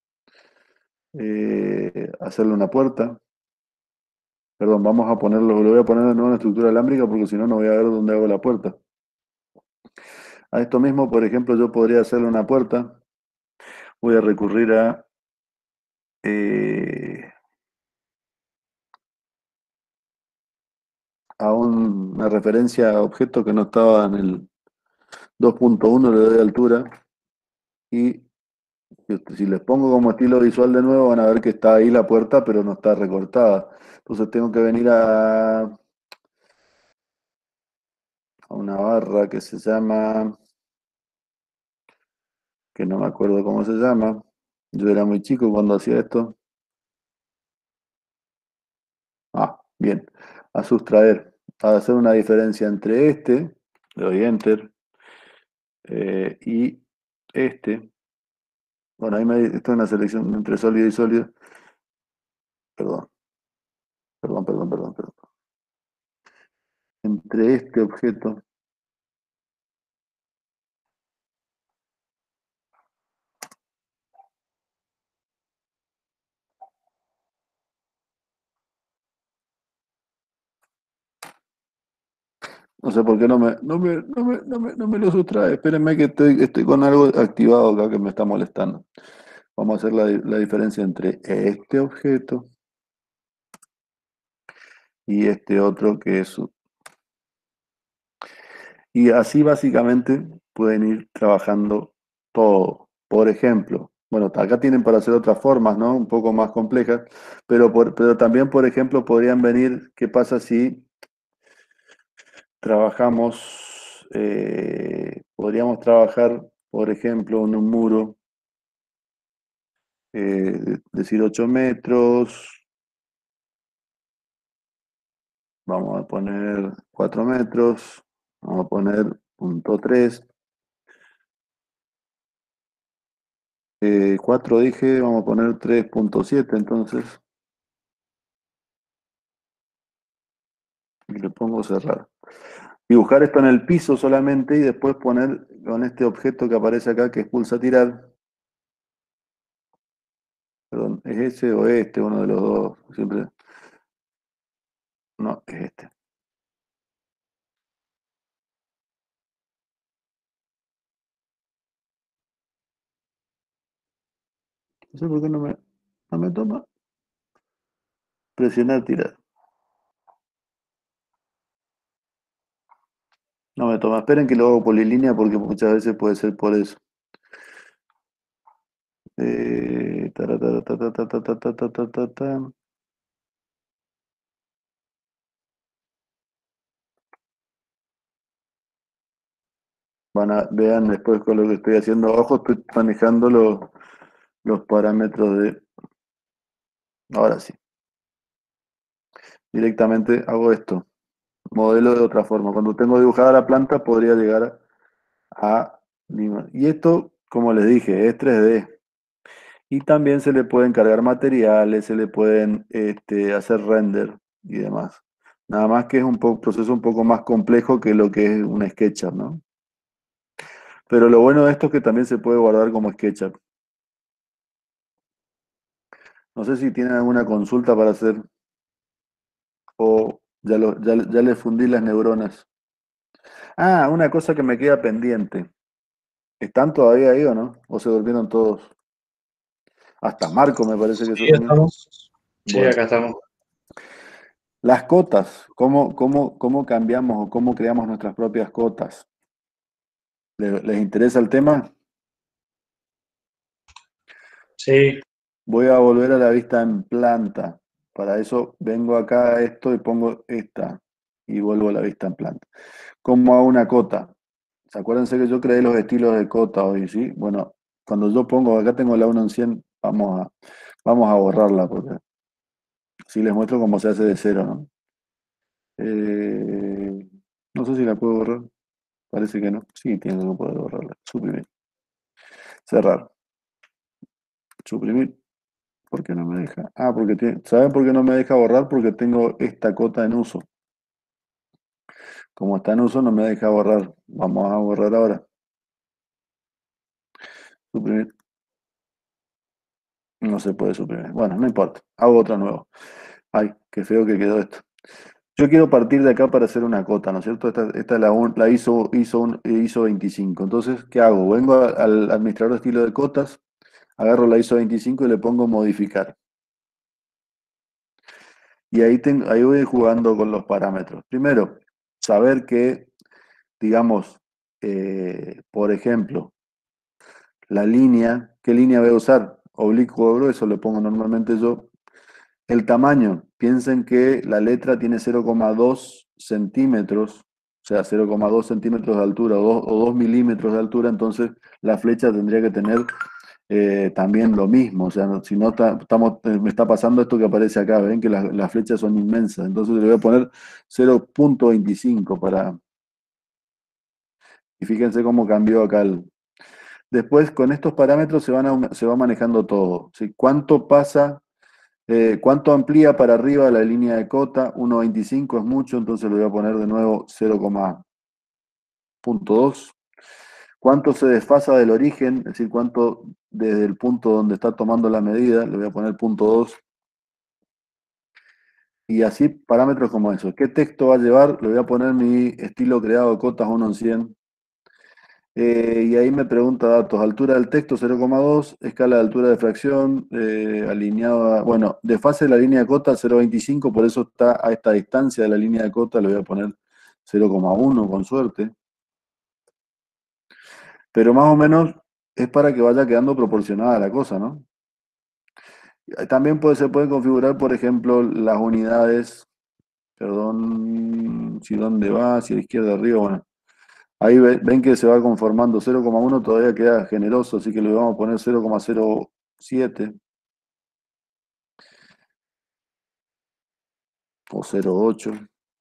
eh, hacerle una puerta. Perdón, vamos a ponerlo, lo voy a poner de nuevo en estructura alámbrica porque si no, no voy a ver dónde hago la puerta. A esto mismo, por ejemplo, yo podría hacerle una puerta. Voy a recurrir a eh, a un- una referencia a objeto que no estaba en el dos punto uno, le doy altura y si les pongo como estilo visual de nuevo van a ver que está ahí la puerta pero no está recortada. Entonces tengo que venir a, a una barra que se llama, que no me acuerdo cómo se llama, yo era muy chico cuando hacía esto. Ah, bien, a sustraer, a hacer una diferencia entre este, le doy enter, eh, y este. Bueno, ahí me, esto es una selección entre sólido y sólido. Perdón, perdón, perdón, perdón, perdón. Entre este objeto. No sé por qué no me, no me, no me, no me, no me lo sustrae. Espérenme que estoy, estoy con algo activado acá que me está molestando. Vamos a hacer la, la diferencia entre este objeto y este otro que es. Y así básicamente pueden ir trabajando todo. Por ejemplo, bueno, acá tienen para hacer otras formas, ¿no? Un poco más complejas, pero, por, pero también, por ejemplo, podrían venir, ¿qué pasa si trabajamos, eh, podríamos trabajar, por ejemplo, en un muro, eh, decir ocho metros, vamos a poner cuatro metros, vamos a poner punto tres. Eh, cuatro dije, vamos a poner tres punto siete entonces. Y le pongo cerrar. Dibujar esto en el piso solamente y después poner con este objeto que aparece acá que es pulsa tirar. Perdón, ¿es ese o este? Uno de los dos. Siempre. No, es este. No sé por qué no me, no me toma. Presionar tirar. No me toma. Esperen que lo hago polilínea porque muchas veces puede ser por eso. Eh, tara, tara, ta, ta, ta, ta, ta, ta, ta, ta, ta, ta. Van a, vean después con lo que estoy haciendo abajo, estoy manejando los, los parámetros de. Ahora sí. Directamente hago esto. Modelo de otra forma. Cuando tengo dibujada la planta, podría llegar a. Y esto, como les dije, es tres D. Y también se le pueden cargar materiales, se le pueden este, hacer render y demás. Nada más que es un po- proceso un poco más complejo que lo que es un SketchUp, ¿no? Pero lo bueno de esto es que también se puede guardar como SketchUp. No sé si tienen alguna consulta para hacer o ya, lo, ya, ya le fundí las neuronas. Ah, una cosa que me queda pendiente. ¿Están todavía ahí o no? ¿O se durmieron todos? Hasta Marco me parece que se Sí, durmió. estamos. Sí, Bueno, acá estamos. las cotas, ¿cómo, cómo, cómo cambiamos o cómo creamos nuestras propias cotas? ¿Les, les interesa el tema? Sí, Voy a volver a la vista en planta. Para eso vengo acá a esto y pongo esta y vuelvo a la vista en planta. ¿Cómo hago una cota? ¿Se acuérdense que yo creé los estilos de cota hoy, sí? Bueno, cuando yo pongo, acá tengo la uno en cien, vamos a, vamos a borrarla porque así les muestro cómo se hace de cero, ¿no? Eh, no sé si la puedo borrar. Parece que no. Sí, tengo que poder borrarla. Suprimir. Cerrar. Suprimir. ¿Por qué no me deja? Ah, porque tiene. ¿Saben por qué no me deja borrar? Porque tengo esta cota en uso. Como está en uso, no me deja borrar. Vamos a borrar ahora. Suprimir. No se puede suprimir. Bueno, no importa. Hago otra nueva. Ay, qué feo que quedó esto. Yo quiero partir de acá para hacer una cota, ¿no es cierto? Esta, esta es la, un- la ISO, ISO, un- ISO veinticinco. Entonces, ¿qué hago? Vengo a- al administrador de estilo de cotas, agarro la ISO veinticinco y le pongo modificar. Y ahí, tengo, ahí voy jugando con los parámetros. Primero, saber que, digamos, eh, por ejemplo, la línea, ¿qué línea voy a usar? Oblicuo o grueso, le pongo normalmente yo. El tamaño, piensen que la letra tiene cero coma dos centímetros, o sea, cero coma dos centímetros de altura o dos, o dos milímetros de altura, entonces la flecha tendría que tener eh, también lo mismo, o sea, no- si no está- estamos, eh, me está pasando esto que aparece acá, ven que las, las flechas son inmensas, entonces le voy a poner cero punto veinticinco para, y fíjense cómo cambió acá el... Después, con estos parámetros se, van a- se va manejando todo, ¿sí? ¿Cuánto pasa? Eh, ¿cuánto amplía para arriba la línea de cota? uno coma veinticinco es mucho, entonces le voy a poner de nuevo cero coma dos. ¿Cuánto se desfasa del origen? Es decir, cuánto desde el punto donde está tomando la medida, le voy a poner punto dos. Y así parámetros como eso. ¿Qué texto va a llevar? Le voy a poner mi estilo creado cotas uno en cien. Eh, y ahí me pregunta datos, altura del texto cero coma dos, escala de altura de fracción, eh, alineado a, bueno, desfase de la línea de cota cero coma veinticinco, por eso está a esta distancia de la línea de cota, le voy a poner cero coma uno con suerte. Pero más o menos es para que vaya quedando proporcionada la cosa, ¿no? También puede, se pueden configurar, por ejemplo, las unidades, perdón, si dónde va, si a la izquierda arriba, bueno. Ahí ve- ven que se va conformando cero coma uno, todavía queda generoso, así que le vamos a poner cero coma cero siete o cero coma ocho.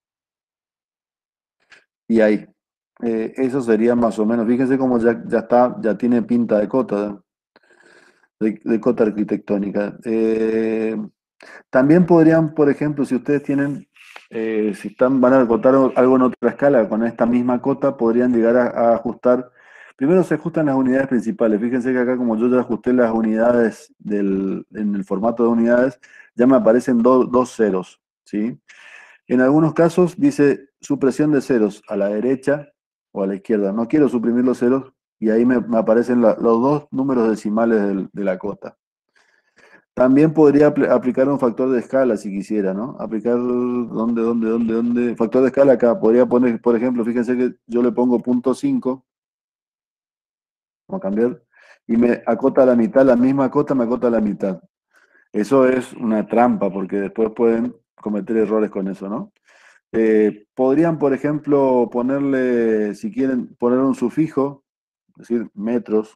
Y ahí. Eh, eso sería más o menos. Fíjense cómo ya, ya está, ya tiene pinta de cota, de, de cota arquitectónica. Eh, también podrían, por ejemplo, si ustedes tienen, eh, si están, van a acotar algo en otra escala con esta misma cota, podrían llegar a, a ajustar. Primero se ajustan las unidades principales. Fíjense que acá, como yo ya ajusté las unidades del, en el formato de unidades, ya me aparecen do- dos ceros, ¿sí? En algunos casos dice supresión de ceros a la derecha o a la izquierda. No quiero suprimir los ceros y ahí me, me aparecen la- los dos números decimales del- de la cota. También podría apl- aplicar un factor de escala si quisiera, ¿no? Aplicar, ¿dónde, dónde, dónde, dónde? Factor de escala acá. Podría poner, por ejemplo, fíjense que yo le pongo punto cinco, vamos a cambiar, y me acota a la mitad, la misma cota me acota a la mitad. Eso es una trampa porque después pueden cometer errores con eso, ¿no? Eh, podrían, por ejemplo, ponerle, si quieren, poner un sufijo, es decir, metros.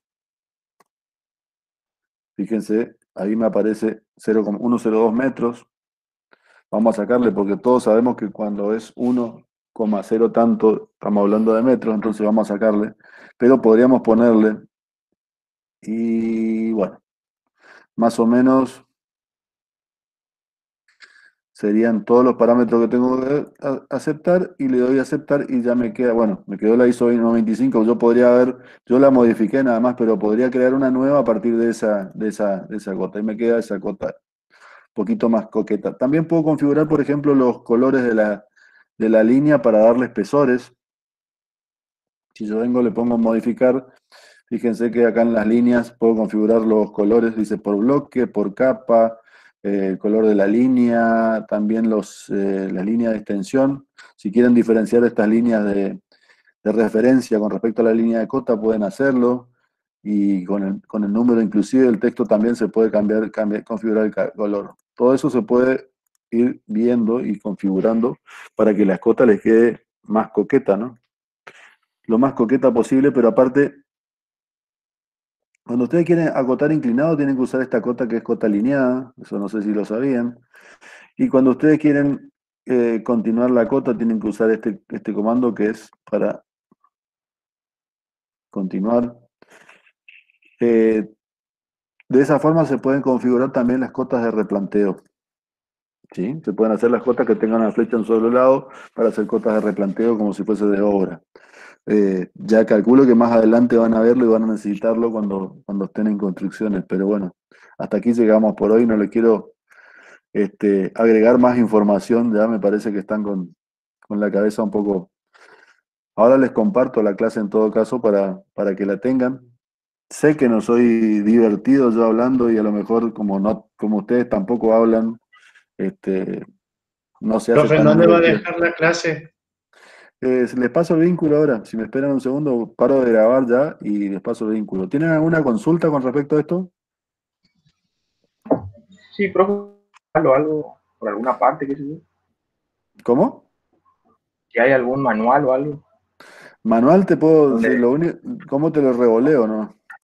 Fíjense, ahí me aparece cero coma ciento dos metros. Vamos a sacarle porque todos sabemos que cuando es uno coma cero tanto, estamos hablando de metros, entonces vamos a sacarle. Pero podríamos ponerle, y bueno, más o menos serían todos los parámetros que tengo que a- aceptar y le doy a aceptar y ya me queda, bueno, me quedó la ISO veinticinco, yo podría haber, yo la modifiqué nada más, pero podría crear una nueva a partir de esa, de esa, de esa cota y me queda esa cota un poquito más coqueta. También puedo configurar, por ejemplo, los colores de la, de la línea para darle espesores. Si yo vengo, le pongo modificar, fíjense que acá en las líneas puedo configurar los colores, dice por bloque, por capa, eh, el color de la línea, también los, eh, la línea de extensión. Si quieren diferenciar estas líneas de, de referencia con respecto a la línea de cota, pueden hacerlo. Y con el, con el número inclusive del texto también se puede cambiar, cambiar, configurar el ca- color. Todo eso se puede ir viendo y configurando para que la cota les quede más coqueta, ¿no? Lo más coqueta posible, pero aparte, cuando ustedes quieren acotar inclinado, tienen que usar esta cota que es cota alineada, eso no sé si lo sabían. Y cuando ustedes quieren eh, continuar la cota, tienen que usar este, este comando que es para continuar. Eh, de esa forma se pueden configurar también las cotas de replanteo. ¿Sí? Se pueden hacer las cotas que tengan una flecha en un solo lado para hacer cotas de replanteo como si fuese de obra. Eh, ya calculo que más adelante van a verlo y van a necesitarlo cuando, cuando estén en construcciones, pero bueno, hasta aquí llegamos por hoy, no le quiero este, agregar más información, ya me parece que están con, con la cabeza un poco... Ahora les comparto la clase en todo caso para, para que la tengan. Sé que no soy divertido yo hablando y a lo mejor como, no, como ustedes tampoco hablan, este, no se hace Profe, tan ¿dónde va a divertido. dejar la clase? Eh, les paso el vínculo ahora. Si me esperan un segundo, paro de grabar ya y les paso el vínculo. ¿Tienen alguna consulta con respecto a esto? Sí, profe, algo, algo por alguna parte, qué sé yo. ¿Cómo? Si hay algún manual o algo. Manual te puedo Donde, decir, lo único, ¿cómo te lo revoleo, no?